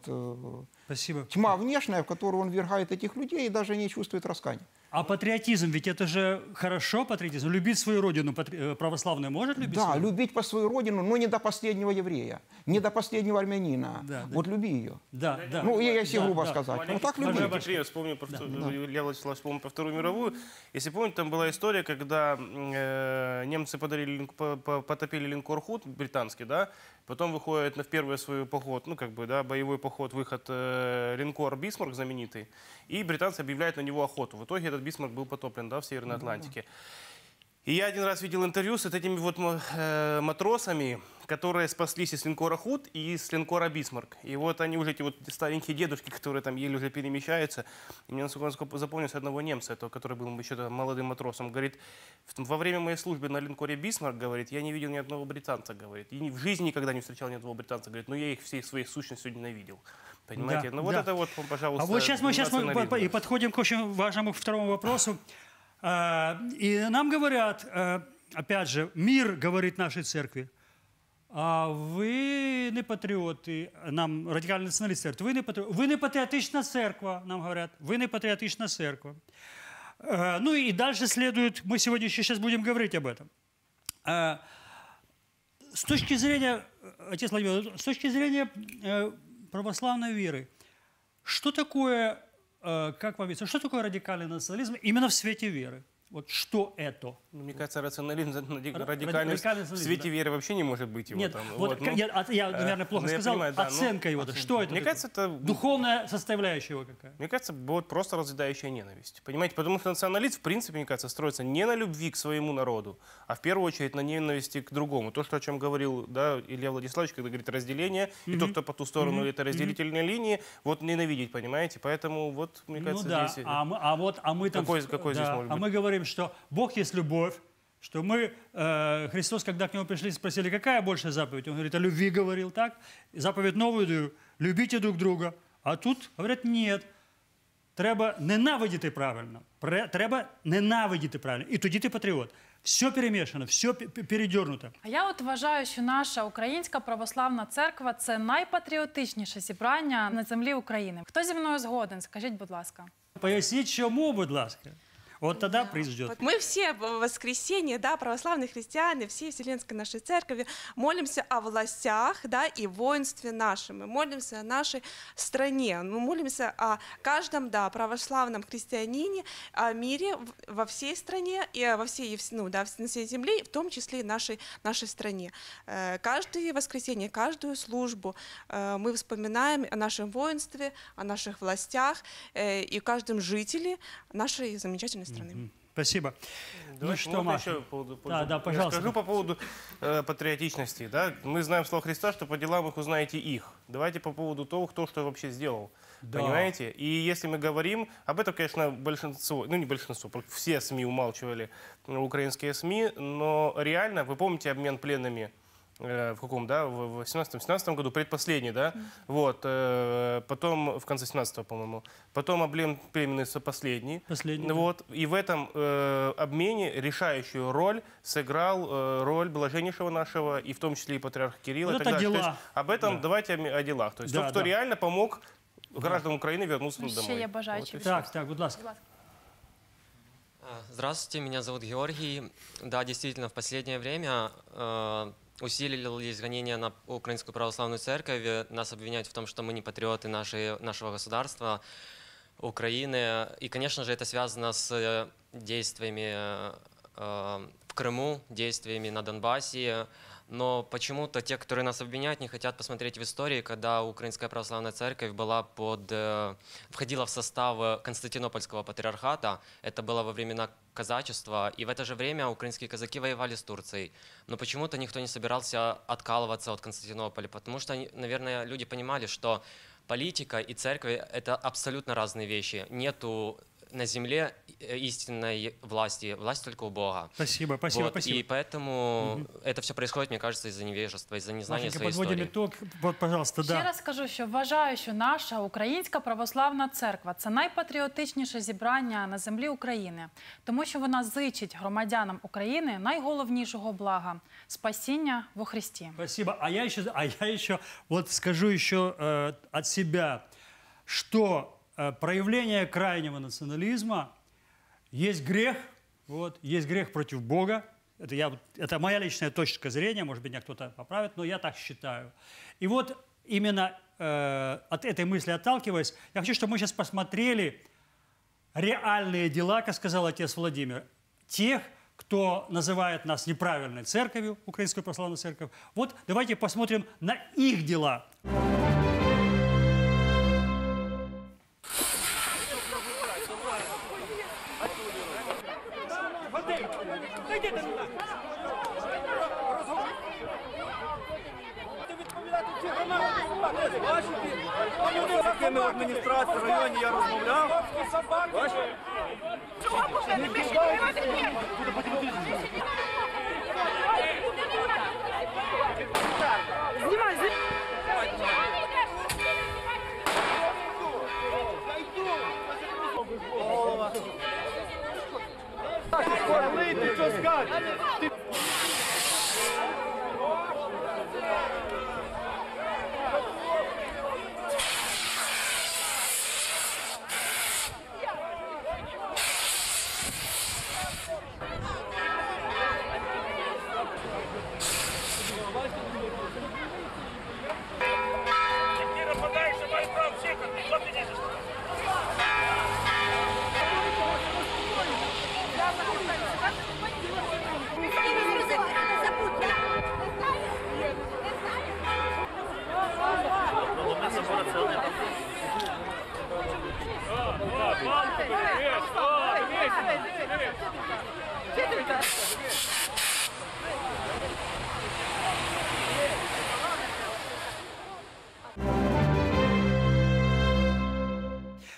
э, тьма внешняя, в которую он ввергает этих людей и даже не чувствует раскаяния. А патриотизм, ведь это же хорошо, патриотизм. Любить свою родину православный может любить? Да, свою? любить по свою родину, но не до последнего еврея, не до последнего армянина. Да, вот да. люби ее. Да, да. Ну, если да, грубо да. сказать. Ну, так люби. Я вспомнил про, да, да. Илья Владиславович вспомнил про Вторую мировую. Если помните, там была история, когда э, немцы подарили, по, по, потопили линкор Худ британский, да, потом выходит на первый свой поход, ну, как бы, да, боевой поход, выход э, линкор Бисмарк знаменитый, и британцы объявляют на него охоту. В итоге этот Бисмарк был потоплен, да, в Северной Атлантике. И я один раз видел интервью с этими вот э, матросами, которые спаслись из линкора Худ и из линкора Бисмарк. И вот они уже, эти вот старенькие дедушки, которые там еле уже перемещаются. И мне насколько запомнился одного немца, этого, который был еще молодым матросом, говорит, во время моей службы на линкоре Бисмарк, говорит, я не видел ни одного британца, говорит. И в жизни никогда не встречал ни одного британца, говорит, но я их всей своей сущностью ненавидел. Понимаете? Да, ну вот да. это вот, пожалуйста, а вот сейчас мы, сейчас мы и подходим к очень важному второму вопросу. И нам говорят, опять же, мир говорит нашей церкви, а ви не патріоти, нам радикальні націоналісти говорять, ви не патріоти, ви не патріотична церква, нам говорят, вы не патриотичная церковь. Ну и дальше следует, мы сегодня еще сейчас будем говорить об этом. С точки зрения, отец Владимир, с точки зрения православной веры, что такое, как вам видится, что такое радикальный национализм именно в свете веры? Вот что это? Ну, мне кажется, рационализм Ра- радикальный в радикальный свете да. веры вообще не может быть его Нет, там. вот, ну, я, а- я, наверное, плохо ну, я сказал. понимаю, да, ну, Оценка его. оценка. Что это? Мне такое? кажется, это Духовная составляющая его какая? Мне кажется, вот просто разъедающая ненависть. Понимаете, потому что национализм, в принципе, мне кажется, строится не на любви к своему народу, а в первую очередь на ненависти к другому. То, что, о чем говорил да, Илья Владиславович, когда говорит разделение, Мгм. и тот, кто по ту сторону Мгм. этой разделительной линии, вот ненавидеть, понимаете? Поэтому вот, мне Ну кажется, да, здесь... а мы, а вот, а мы там... Какой, какой да, здесь может а быть? мы говорим, что Бог есть любовь, что мы, э, Христос, когда к нему пришли, спросили, какая большая заповедь? Он говорит, о любви говорил, так? И заповедь новую даю, любите друг друга. А тут говорят, нет, треба ненавидіти правильно, Пре- треба ненавидіти правильно. І тоді ти патріот. Все перемішано, все пе- передернуто. А я от вважаю, що наша Українська Православна Церква – це найпатріотичніше зібрання на землі України. Хто зі мною згоден? Скажіть, будь ласка. Поясніть, чому, будь ласка. Вот тогда приз ждет. Вот мы все в воскресенье, да, православные христиане, все Вселенской нашей церкви молимся о властях, да, и воинстве нашем. Мы молимся о нашей стране. Мы молимся о каждом, да, православном христианине, о мире в- во всей стране и во всей, Евс- ну, да, на всей земле, в том числе и нашей, нашей стране. Э, Каждое воскресенье, каждую службу э, мы вспоминаем о нашем воинстве, о наших властях э, и каждом жителе нашей замечательной страны. Спасибо. Ну Давайте, что, можно Маша? еще по поводу, по- Да, да, я пожалуйста. скажу по поводу э, патриотичности. Да? Мы знаем слово Христа, что по делам их узнаете их. Давайте по поводу того, кто что вообще сделал. Да. Понимаете? И если мы говорим, об этом, конечно, большинство, ну не большинство, все СМИ умалчивали, э, украинские СМИ, но реально, вы помните обмен пленными э, в каком, да, в восемнадцатом-семнадцатом году, предпоследний, да, вот, э, потом, в конце семнадцатого, по-моему, потом обмен пленными последний, Последний, да. вот, и в этом э, обмене решающую роль сыграл э, роль блаженнейшего нашего, и в том числе и патриарха Кирилла. Вот и так это далее. То дела. есть об этом Да. давайте о, о делах. То есть Да, тот, кто да. реально помог гражданам Украины вернуться Ще домой. є бажаючі. Вот и всё. Так, так, будь ласка. Здравствуйте, меня зовут Георгий. Да, действительно, в последнее время э, усилились гонения на Украинскую Православную Церковь. Нас обвиняют в том, что мы не патриоты нашей, нашего государства, Украины. И, конечно же, это связано с э, действиями э, в Крыму, действиями на Донбассе. Но почему-то те, которые нас обвиняют, не хотят посмотреть в истории, когда Украинская Православная Церковь была под, э, входила в состав Константинопольского патриархата. Это было во времена казачества. И в это же время украинские казаки воевали с Турцией. Но почему-то никто не собирался откалываться от Константинополя, потому что, они, наверное, люди понимали, что политика и церковь – это абсолютно разные вещи. Нету на земле истинной власти, власть только у Бога. Спасибо, спасибо, Вот, спасибо. И поэтому Мгм. это все происходит, мне кажется, из-за невежества, из-за незнания Машенька, своей подводим истории. итог. Вот, пожалуйста, Ще да. раз скажу, що вважаю, що наша Українська Православна Церква – це найпатріотичніше зібрання на землі України, тому що вона зичить громадянам України найголовнішого блага – спасіння во Христі. Спасибо. А я еще, а я еще вот скажу еще э, от себя, что э, проявление крайнего национализма есть грех, вот, есть грех против Бога. Это, я, вот- это моя личная точка зрения, может быть, меня кто-то поправит, но я так считаю. И вот именно э, от этой мысли отталкиваясь, я хочу, чтобы мы сейчас посмотрели реальные дела, как сказал отец Владимир, тех, кто называет нас неправильной церковью, Украинскую Православную Церковь. Вот давайте посмотрим на их дела. З якими в адміністрації в районі я розмовляв. Знімай, знімай! Ти що скажеш?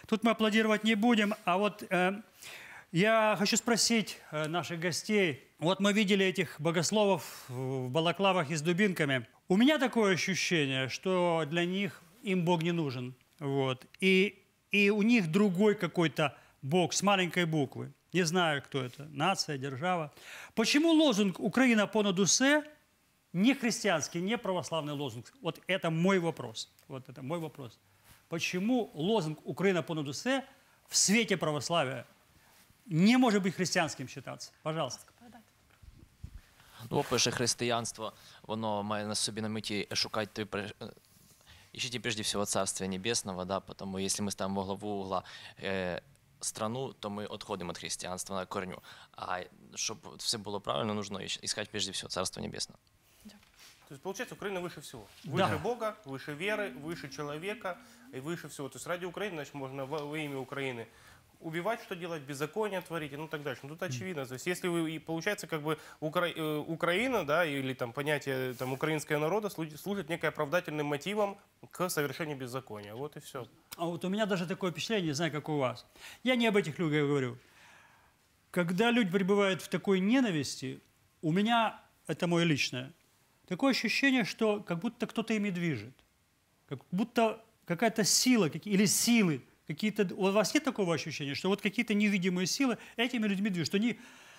Тут мы аплодировать не будем. А вот э, я хочу спросить э, наших гостей. Вот мы видели этих богословов в балаклавах и с дубинками. У меня такое ощущение, что для них им Бог не нужен. Вот. И, и у них другой какой-то Бог с маленькой буквы. Не знаю, кто это. Нация, держава. Почему лозунг «Украина понад усе» не христианский, не православный лозунг? Вот это мой вопрос. Вот это мой вопрос. Почему лозунг «Украина понад усе» в свете православия не может быть християнским считаться? Пожалуйста. Ну, по-перше, християнство, воно має на собі на меті шукати, ищите прежде всего Царствия Небесного, да, потому если мы ставим во главу угла э, страну, то мы отходим от христианства на корню. А чтобы все было правильно, нужно искать прежде всего Царство Небесное. То есть, получается, Украина выше всего. Выше Да. Бога, выше веры, выше человека и выше всего. То есть ради Украины, значит, можно во, во имя Украины убивать, что делать, беззаконие творить, и ну так дальше. Ну тут очевидно. То есть если вы, и получается, как бы Укра... э, Украина, да, или там понятие там, украинского народа служит, служит некой оправдательным мотивом к совершению беззакония. Вот и все. А вот у меня даже такое впечатление, не знаю, как у вас. Я не об этих людях говорю. Когда люди пребывают в такой ненависти, у меня, это мое личное, такое ощущение, что как будто кто-то ими движет. Как будто какая-то сила или силы, какие-то... У вас нет такого ощущения, что вот какие-то невидимые силы этими людьми движут, что они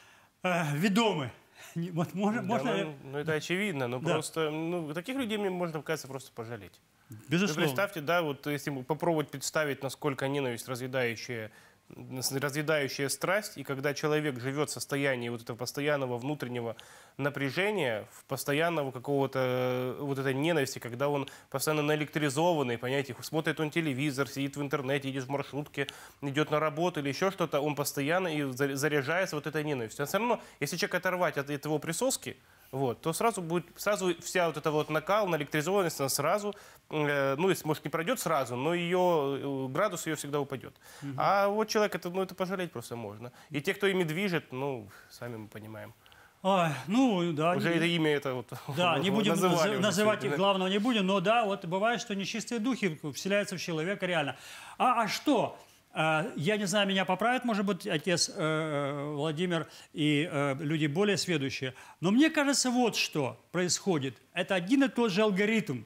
э, ведомы? Вот можно, Да, можно... ну, ну, это очевидно, но Да. просто ну, таких людей мне можно, кажется, просто пожалеть. Безусловно. Вы представьте, да, вот если попробовать представить, насколько ненависть разъедающая, разъедающая страсть, и когда человек живет в состоянии вот этого постоянного внутреннего напряжения, в постоянного какого-то вот этой ненависти, когда он постоянно наэлектризованный, понимаете, смотрит он телевизор, сидит в интернете, идет в маршрутке, идет на работу или еще что-то, он постоянно и заряжается вот этой ненавистью. А все равно, если человека оторвать от его присоски, вот, то сразу будет, сразу вся вот эта вот накал, наэлектризованность, она сразу, э, ну, если, может, не пройдет сразу, но ее, градус ее всегда упадет. Мгм. А вот человек, это, ну, это пожалеть просто можно. И те, кто ими движет, ну, сами мы понимаем. Ой, ну, да. Уже не- это имя, это вот Да, не будем называли наз- уже называть сегодня, их, да. главного не будем, но да, вот бывает, что нечистые духи вселяются в человека реально. А, а что? А, Я не знаю, меня поправит, может быть, отец э, Владимир и э, люди более сведущие, но мне кажется, вот что происходит. Это один и тот же алгоритм.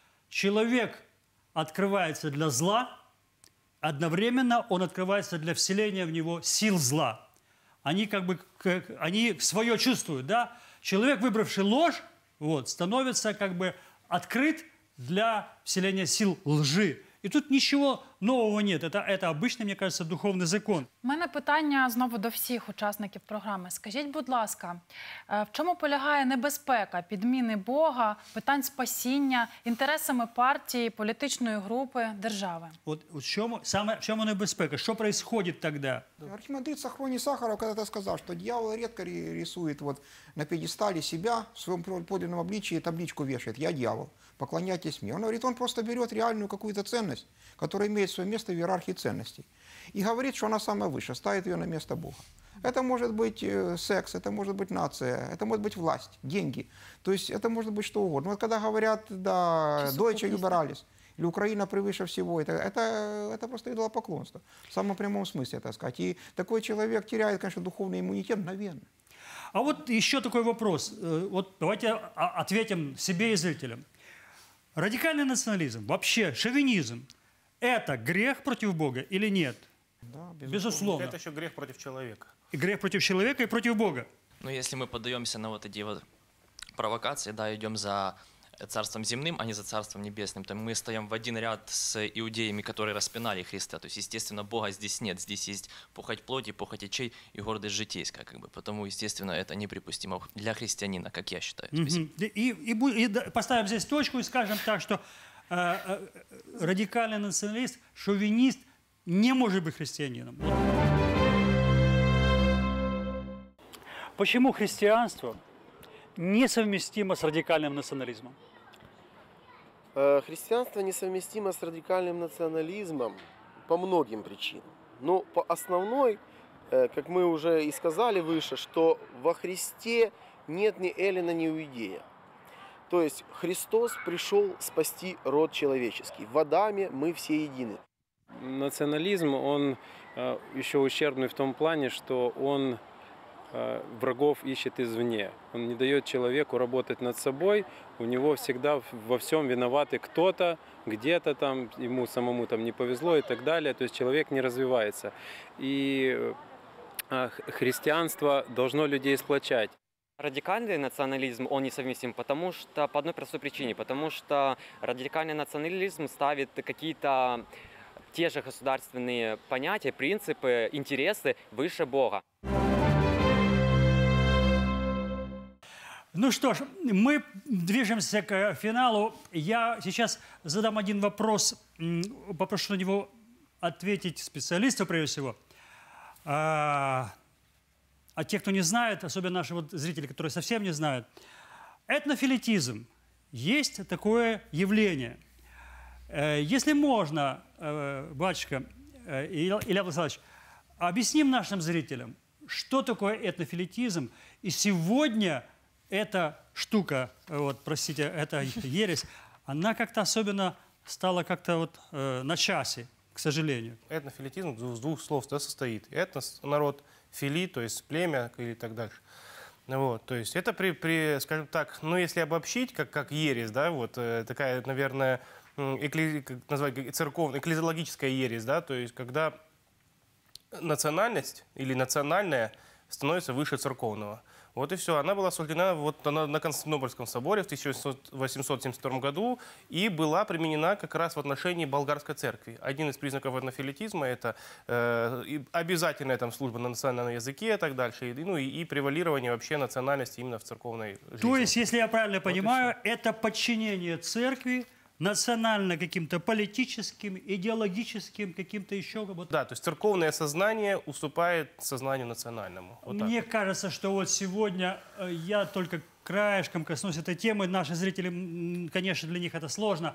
Человек открывается для зла, одновременно он открывается для вселения в него сил зла. Они как бы, как, они свое чувствуют, да? Человек, выбравший ложь, вот, становится как бы открыт для вселения сил лжи. И тут ничего нового нет. Это, это обычный, мне кажется, духовный закон. У мене питання знову до всіх учасників програми. Скажіть, будь ласка, е, в чому полягає небезпека підміни Бога, питань спасіння, інтересами партії, політичної групи, держави? Вот в чому, саме, в чому небезпека? Що происходит тогда? Архимандрит Сахроний Сахаров когда-то сказал, что дьявол редко ри- рисует вот на пьедестале себя, в своем подлинном обличии табличку вешает «Я дьявол, поклоняйтесь мне». Он говорит, он просто берет реальную какую-то ценность, которая имеет свое место в иерархии ценностей, и говорит, что она самая высшая, ставит ее на место Бога. Это может быть э, секс, это может быть нация, это может быть власть, деньги. То есть это может быть что угодно. Вот когда говорят, да, Deutsche über alles, или Украина превыше всего, это, это, это просто идолопоклонство. В самом прямом смысле, так сказать. И такой человек теряет, конечно, духовный иммунитет мгновенно. А вот еще такой вопрос. Э, Вот давайте о- ответим себе и зрителям. Радикальный национализм, вообще шовинизм, это грех против Бога или нет? Да, безусловно. Это еще грех против человека. И грех против человека и против Бога. Ну, если мы подаемся на вот эти вот провокации, да, идем за Царством земным, а не за Царством небесным, то мы стоим в один ряд с иудеями, которые распинали Христа. То есть, естественно, Бога здесь нет. Здесь есть похоть плоти, похоть очей и гордость житейская. Как бы. Потому, естественно, это неприпустимо для христианина, как я считаю. Спасибо. Мгм. И, и бу- и да- поставим здесь точку и скажем так, что э, э, радикальный националист, шовинист не может быть христианином. Почему христианство несовместимо с радикальным национализмом? Э, Христианство несовместимо с радикальным национализмом по многим причинам. Но по основной, э, как мы уже и сказали выше, что во Христе нет ни эллина, ни иудея. То есть Христос пришел спасти род человеческий. В Адаме мы все едины. Национализм, он еще ущербный в том плане, что он врагов ищет извне. Он не дает человеку работать над собой. У него всегда во всем виноваты кто-то, где-то там, ему самому там не повезло и так далее. То есть человек не развивается. И христианство должно людей сплочать. Радикальный национализм, он несовместим, потому что, по одной простой причине, потому что радикальный национализм ставит какие-то те же государственные понятия, принципы, интересы выше Бога. Ну что ж, мы движемся к финалу. Я сейчас задам один вопрос, попрошу на него ответить специалисту, прежде всего. А, а те, кто не знает, особенно наши вот зрители, которые совсем не знают, этнофилетизм. Есть такое явление. Если можно, батюшка Илья Владиславович, объясним нашим зрителям, что такое этнофилетизм. И сегодня эта штука, вот, простите, эта ересь, она как-то особенно стала как-то вот э, на часе, к сожалению. Этнофилетизм с двух слов да, состоит. Этнос – народ, фили, то есть племя и так дальше. Вот, то есть это, при, при, скажем так, ну если обобщить, как, как ересь, да, вот э, такая, наверное, экли, как назвать, церковная, экклезиологическая ересь, да, то есть когда национальность или национальная становится выше церковного. Вот и все. Она была осуждена вот на, на Константинопольском соборе в тысяча восемьсот семьдесят втором году и была применена как раз в отношении болгарской церкви. Один из признаков этнофилетизма – это э, обязательная там служба на национальном языке и так дальше, и, ну, и, и превалирование вообще национальности именно в церковной жизни. То есть, если я правильно вот понимаю, это подчинение церкви национально каким-то политическим, идеологическим, каким-то еще... Да, то есть церковное сознание уступает сознанию национальному. Вот Мне так. кажется, что вот сегодня я только краешком коснусь этой темы. Наши зрители, конечно, для них это сложно.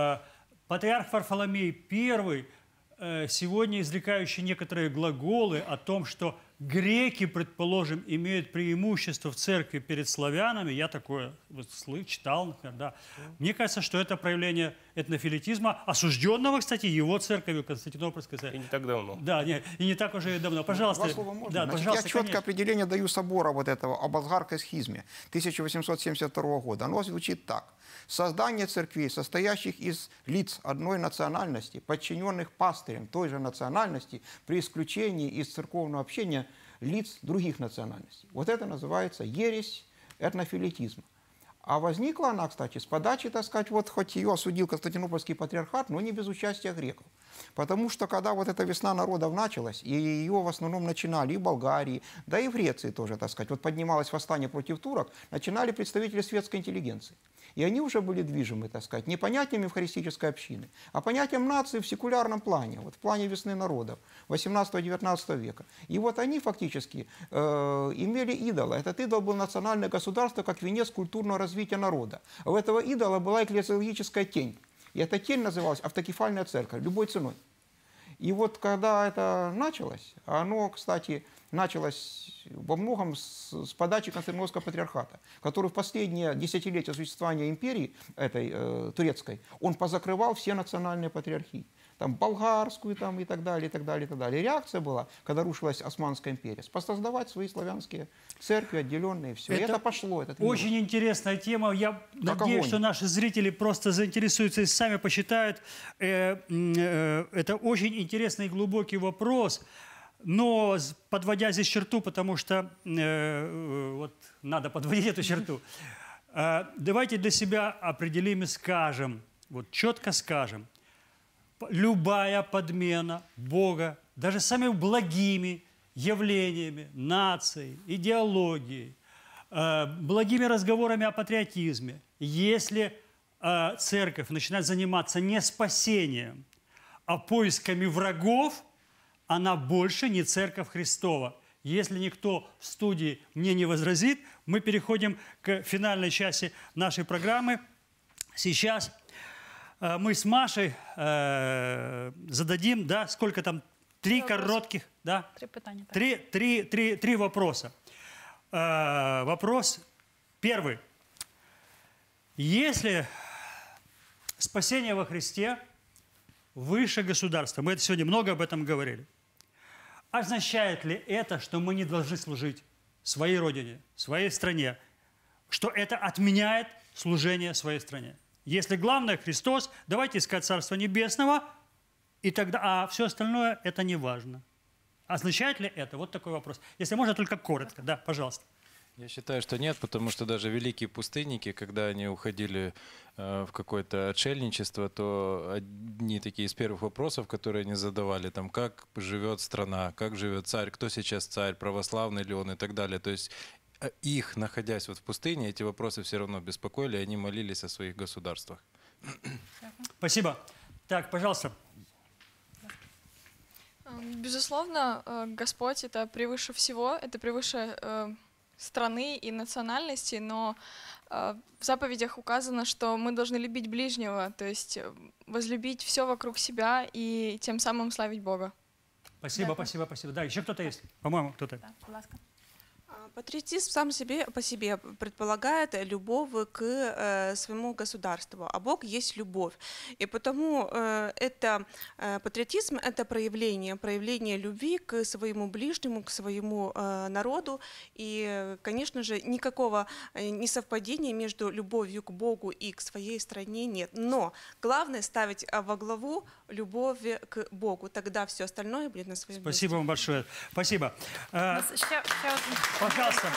Патриарх Варфоломей Первый, сегодня изрекающий некоторые глаголы о том, что греки, предположим, имеют преимущество в церкви перед славянами. Я такое вот читал, например, да. Мне кажется, что это проявление этнофилетизма, осужденного, кстати, его церковью, Константинопольской церкви. И не так давно. Да, не, и не так уже и давно. Пожалуйста. Два слова можно? Да, Значит, пожалуйста, я четкое конечно. определение даю собора вот этого о болгарской схизме тысяча восемьсот семьдесят второго года. Оно звучит так. Создание церквей, состоящих из лиц одной национальности, подчиненных пастырям той же национальности, при исключении из церковного общения лиц других национальностей. Вот это называется ересь этнофилетизма. А возникла она, кстати, с подачи, так сказать, вот хоть ее осудил Константинопольский патриархат, но не без участия греков. Потому что когда вот эта весна народов началась, и ее в основном начинали и в Болгарии, да и в Греции тоже, так сказать, вот поднималось восстание против турок, начинали представители светской интеллигенции. И они уже были движимы, так сказать, не понятиями эвхаристической общины, а понятием нации в секулярном плане, вот в плане весны народов восемнадцатого-девятнадцатого века. И вот они фактически э, имели идола. Этот идол был национальное государство как венец культурного развития народа. А у этого идола была экклезиологическая тень. И эта тень называлась автокефальная церковь, любой ценой. И вот когда это началось, оно, кстати, началось во многом с, с подачи Константинопольского патриархата, который в последние десятилетия существования империи этой э, турецкой, он позакрывал все национальные патриархии. Там болгарскую там, и так далее, и так далее, и так далее. И реакция была, когда рушилась Османская империя, создавать свои славянские церкви, отделенные, все. Это, и это пошло. Этот очень мир. Интересная тема. Я как надеюсь, огонь. Что наши зрители просто заинтересуются и сами посчитают. Э, э, это очень интересный и глубокий вопрос. Но подводя здесь черту, потому что э, вот надо подводить эту черту, э, давайте для себя определим и скажем, вот четко скажем, любая подмена Бога, даже самыми благими явлениями, нацией, идеологией, э, благими разговорами о патриотизме, если э, церковь начинает заниматься не спасением, а поисками врагов, она больше не церковь Христова. Если никто в студии мне не возразит, мы переходим к финальной части нашей программы. Сейчас э, мы с Машей э, зададим, да, сколько там, три коротких, да? Три питания. Три, три, три, три вопроса. Э, вопрос первый. Если спасение во Христе выше государства. Мы сегодня много об этом говорили. Означает ли это, что мы не должны служить своей родине, своей стране, что это отменяет служение своей стране? Если главное Христос, давайте искать Царство Небесного, и тогда, а все остальное это не важно. Означает ли это? Вот такой вопрос. Если можно, только коротко. Да, пожалуйста. Я считаю, что нет, потому что даже великие пустынники, когда они уходили э, в какое-то отшельничество, то одни такие из первых вопросов, которые они задавали, там, как живет страна, как живет царь, кто сейчас царь, православный ли он и так далее. То есть их, находясь вот в пустыне, эти вопросы все равно беспокоили, и они молились о своих государствах. Спасибо. Так, пожалуйста. Безусловно, Господь — это превыше всего, это превыше страны и национальности, но в заповедях указано, что мы должны любить ближнего, то есть возлюбить все вокруг себя и тем самым славить Бога. Спасибо, да. спасибо, спасибо. Да, еще кто-то есть? По-моему, кто-то. Да, пожалуйста. Патриотизм сам себе, по себе предполагает любовь к э, своему государству, а Бог есть любовь. И потому э, это, э, патриотизм – это проявление, проявление любви к своему ближнему, к своему э, народу. И, конечно же, никакого несовпадения между любовью к Богу и к своей стране нет. Но главное ставить во главу любовь к Богу. Тогда все остальное будет на своем месте. Спасибо вам большое. Спасибо. Пожалуйста.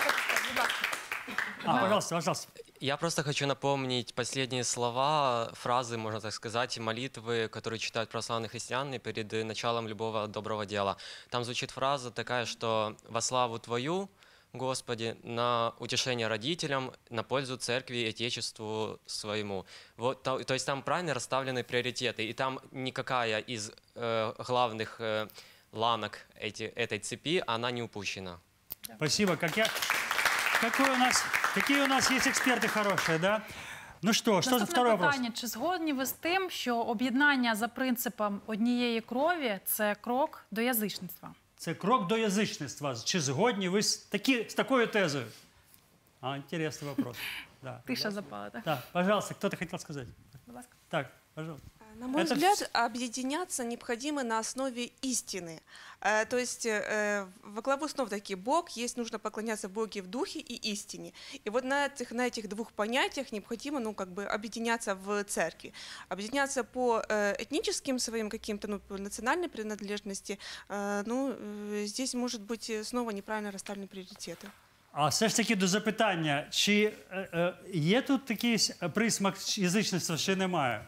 А, пожалуйста, пожалуйста. Я просто хочу напомнить последние слова, фразы, можно так сказать, молитвы, которые читают православные христиане перед началом любого доброго дела. Там звучит фраза такая, что «Во славу Твою, Господи, на утешение родителям, на пользу церкви и отечеству своему». Вот, то, то есть там правильно расставлены приоритеты, и там никакая из э, главных э, ланок эти, этой цепи, она не упущена. Спасибо. Как я... Какой у нас... Какие у нас есть експерти хороші, да? Ну що, що за второй вопрос? Питання. Чи згодні ви з тим, що об'єднання за принципом однієї крові – це крок до язичництва? Це крок до язичництва. Чи згодні ви з, такі, з такою тезою? А, интересный вопрос. Да. Тиша запала, так? Да, пожалуйста, кто-то хотел сказать. Будь ласка. Так, пожалуйста. На мой Это... взгляд, объединяться необходимо на основе истины. Э, то есть э, во главу снов такие Бог есть, нужно поклоняться Боге в духе и истине. И вот на этих, на этих двух понятиях необходимо, ну, как бы объединяться в церкви. Объединяться по э, этническим своим каким-то, ну, национальной принадлежности, э, ну, э, здесь, может быть, снова неправильно расставлены приоритеты. А все ж таки до запитання, чи е, е, є тут якийсь присмак язичництва, чи немає?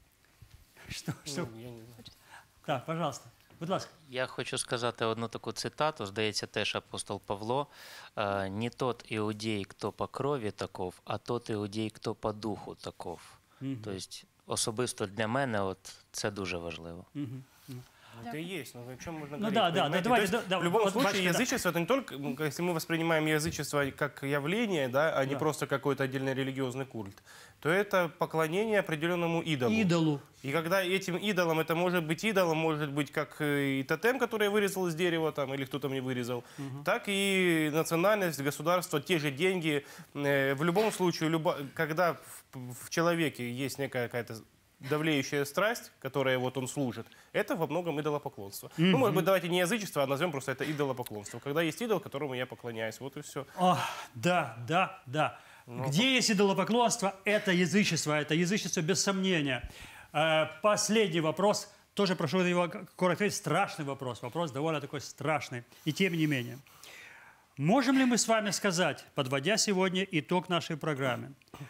Що, що? Ну, я не знаю. Так, пожалуйста, будь ласка. Я хочу сказати одну таку цитату, здається, теж апостол Павло. «Не тот іудей, хто по крові таков, а тот іудей, хто по духу таков». Мгм. Тобто, особисто для мене от, це дуже важливо. Мгм. Это и есть, но о чем можно Ну говорить? да, да, понимаете? да, давайте, То есть, да, да, в любом вот, случае, бачите, да. язычество это не только, ну, если мы воспринимаем язычество как явление, да, а не Да. просто какой-то отдельный религиозный культ, то это поклонение определенному идолу. Идолу. И когда этим идолом, это может быть идолом, может быть как и тотем, который я вырезал из дерева, там, или кто-то мне вырезал, Мгм. так и национальность, государство, те же деньги. Э, В любом случае, любо- когда в- в человеке есть некая какая-то давлеющая страсть, которая вот он служит, это во многом идолопоклонство. Ну, Мгм. может быть, давайте не язычество, а назовем просто это идолопоклонство. Когда есть идол, которому я поклоняюсь, вот и все. О, да, да, да. Ну, Где есть идолопоклонство, это язычество, это язычество без сомнения. Э, Последний вопрос, тоже прошу его коротко ответить, страшный вопрос, вопрос довольно такой страшный, и тем не менее. Можем ли мы с вами сказать, подводя сегодня итог нашей программе,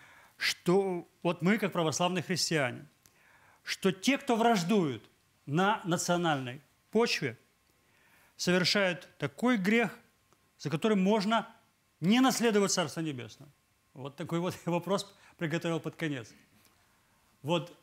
что вот мы, как православные христиане, что те, кто враждуют на национальной почве, совершают такой грех, за которым можно не наследовать Царство Небесное? Вот такой вот вопрос приготовил под конец. Вот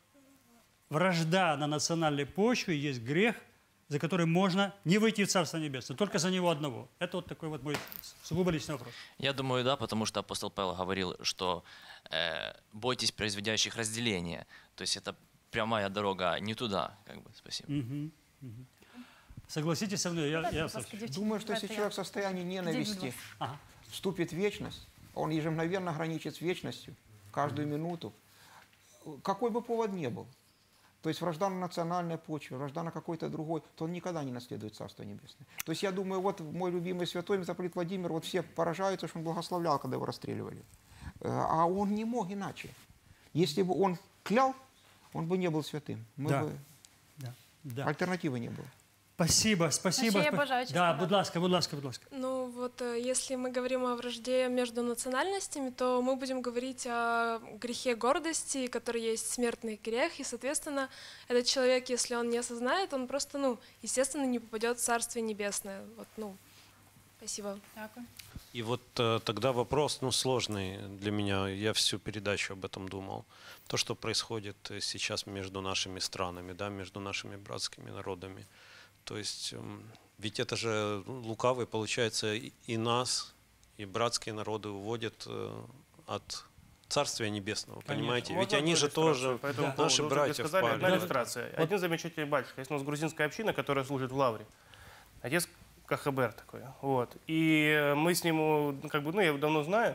вражда на национальной почве есть грех, за который можно не выйти в Царство Небесное, только за него одного. Это вот такой вот мой сугубо личный вопрос. Я думаю, да, потому что апостол Павел говорил, что э, бойтесь производящих разделения. То есть это прямая дорога не туда, как бы. Спасибо. Мгм, мгм. Согласитесь со мной? Я, я Думаю, что если человек в состоянии ненависти Ага. вступит в вечность, он ежемгновенно граничит с вечностью, каждую минуту, какой бы повод ни был. то есть вражда на национальной почве, вражда на какой-то другой, то он никогда не наследует Царство Небесное. То есть я думаю, вот мой любимый святой митрополит Владимир, вот все поражаются, что он благословлял, когда его расстреливали. А он не мог иначе. Если бы он клял, он бы не был святым. Мы да. бы... Да. Да. Альтернативы не было. Спасибо, спасибо. А ще є бажаючі да, сказати? будь ласка, будь ласка, будь ласка. Ну вот, э, если мы говорим о вражде между национальностями, то мы будем говорить о грехе гордости, который есть смертный грех, и, соответственно, этот человек, если он не осознает, он просто, ну, естественно, не попадет в Царствие Небесное. Вот, ну, спасибо. Дякую. И вот э, тогда вопрос, ну, сложный для меня, я всю передачу об этом думал. То, что происходит сейчас между нашими странами, да, между нашими братскими народами. То есть, э, ведь это же лукавый, получается, и, и нас, и братские народы уводят э, от Царствия Небесного, Конечно. понимаете? Вот ведь они же тоже по этому наши поводу братья сказали, впали. одна иллюстрация. Один замечательный батюшка. Есть у нас грузинская община, которая служит в Лавре. Отец КХБР такой. Вот. И мы с ним, как бы, ну, я его давно знаю.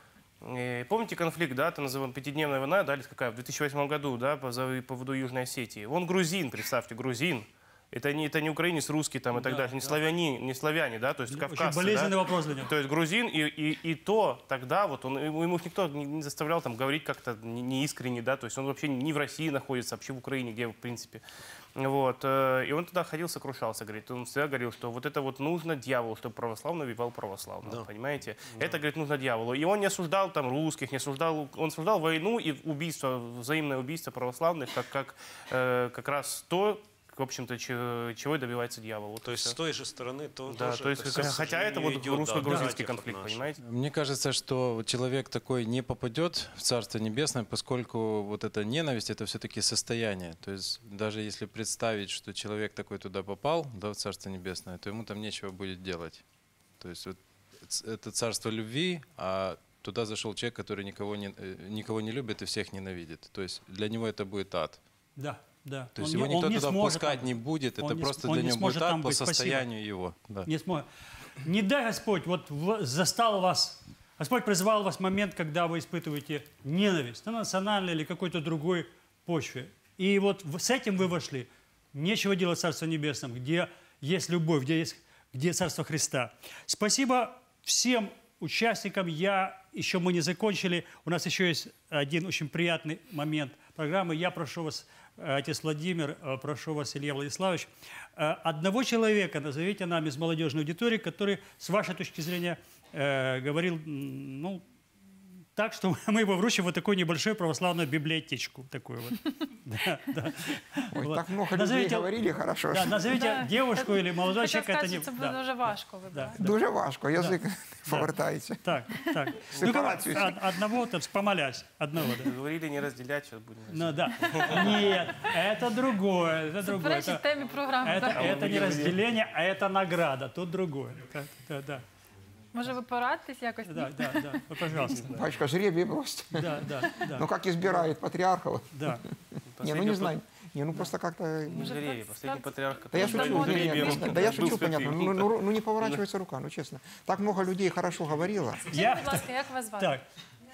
И помните конфликт, да, это называем пятидневная война, да, или какая, в две тысячи восьмом году, да, по поводу Южной Осетии. Он грузин, представьте, грузин. Это не, это не украинец, русский там и так да, далее, не, да. славяне, не славяне, да, то есть кавказцы. Очень болезненный да? вопрос для него. То есть грузин, и, и, и то тогда вот он, ему ж никто не, не заставлял там говорить как-то неискренне, да, то есть он вообще не в России находится, вообще в Украине, где в принципе. Вот, и он туда ходил, сокрушался, говорит, он всегда говорил, что вот это вот нужно дьяволу, чтобы православный убивал православного, да. Понимаете? Да. Это, говорит, нужно дьяволу. И он не осуждал там русских, не осуждал, он осуждал войну и убийство, взаимное убийство православных, как, как, э, как раз то, в общем-то, чего и добивается дьявол. Вот то есть все. с той же стороны то, да, тоже то есть, это, хотя это вот русско-грузинский да, конфликт, понимаете? Мне кажется, что человек такой не попадет в Царство Небесное, поскольку вот эта ненависть — это все-таки состояние. То есть даже если представить, что человек такой туда попал, да, в Царство Небесное, то ему там нечего будет делать. То есть вот это царство любви, а туда зашел человек, который никого не, никого не любит и всех ненавидит. То есть для него это будет ад. Да. Да. То есть он его не, никто не туда сможет пускать там, не будет, это не, просто он для не него сможет будет ад там по быть. состоянию Спасибо. его. Да. Не сможет. Не дай Господь, вот в, застал вас, Господь призвал вас в момент, когда вы испытываете ненависть на национальной или какой-то другой почве. И вот с этим вы вошли. Нечего делать в Царстве Небесном, где есть любовь, где есть где Царство Христа. Спасибо всем участникам. Я, еще мы не закончили. У нас еще есть один очень приятный момент программы. Я прошу вас, отец Владимир, прошу вас, Илья Владиславович, одного человека назовите нам из молодежной аудитории, который, с вашей точки зрения, говорил, ну, так, что мы его вручим вот такую небольшую православную библиотечку. Такую вот. Да, да. Ой, Вот. так много Назовите, людей говорили, хорошо. Да, назовите Да. девушку или молодого Хоча человека. сказати, Это це не... буде да. дуже важко вибрати. Да. Дуже важко, язик Да. повертається. Так, так. Ну, Сепарацию. од- одного, там, помолясь, одного, да. Говорили не разделять, сейчас будем Ну да. Нет, это другое, это другое. Суперечить Это, темі програми. это, так? это не разделение, а это награда. Тут другое. Да, да, да. Може ви порадитесь якось? Да, да, да. Ну, пожалуйста. Батюшка, жребий просто. Да, да, да. Ну, как избирает патриархов. Да. Не, ну не знаю. Не, ну просто как-то... Жребий, последний патриарх, Да я который шучу, был не, не, жребием, не, да я был шучу, святым. понятно. Ну, ну, ну не поворачивается рука, ну честно. Так много людей хорошо говорило. Скажіть, будь ласка, як вас звати? Так.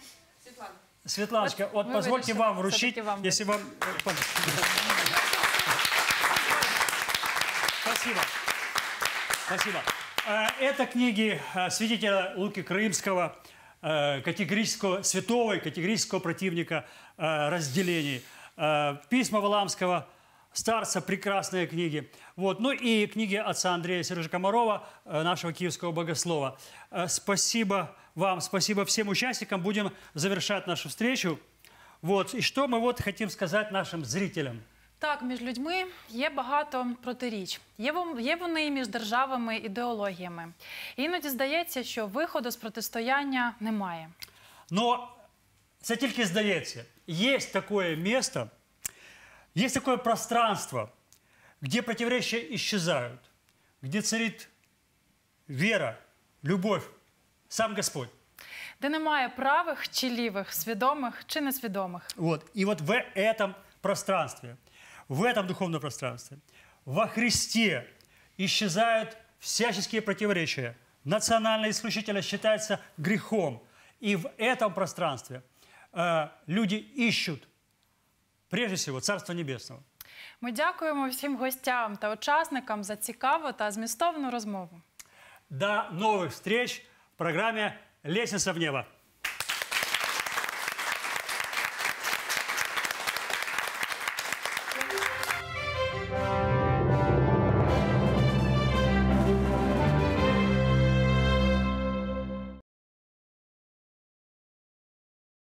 Светланочка, вот мы позвольте вырежем, вам вручить, всё-таки вам если вам... Спасибо. Спасибо. Э, Это книги э, святителя Луки Крымского, э, категорического, святого и категорического противника э, разделений. Э, Письма Валаамского старца, прекрасные книги. Вот. Ну и книги отца Андрея Сережа Комарова, э, нашего киевского богослова. Э, Спасибо вам, спасибо всем участникам. Будем завершать нашу встречу. Вот. И что мы вот хотим сказать нашим зрителям. Так, між людьми є багато протиріч. Є, вон- є вони і між державами, ідеологіями. Іноді здається, що виходу з протистояння немає. Но це тільки здається. Есть такое место, есть такое пространство, где противоречия исчезают, где царит вера, любовь, сам Господь. Де немає правих чи лівих, свідомих чи несвідомих. Вот. И вот в этом пространстве, в этом духовном пространстве, во Христе исчезают всяческие противоречия. Национальное исключительно считается грехом. И в этом пространстве э, люди ищут, прежде всего, Царство Небесного. Ми дякуємо всім гостям та учасникам за цікаву та змістовну розмову. До новых встреч в программе «Лестница в небо».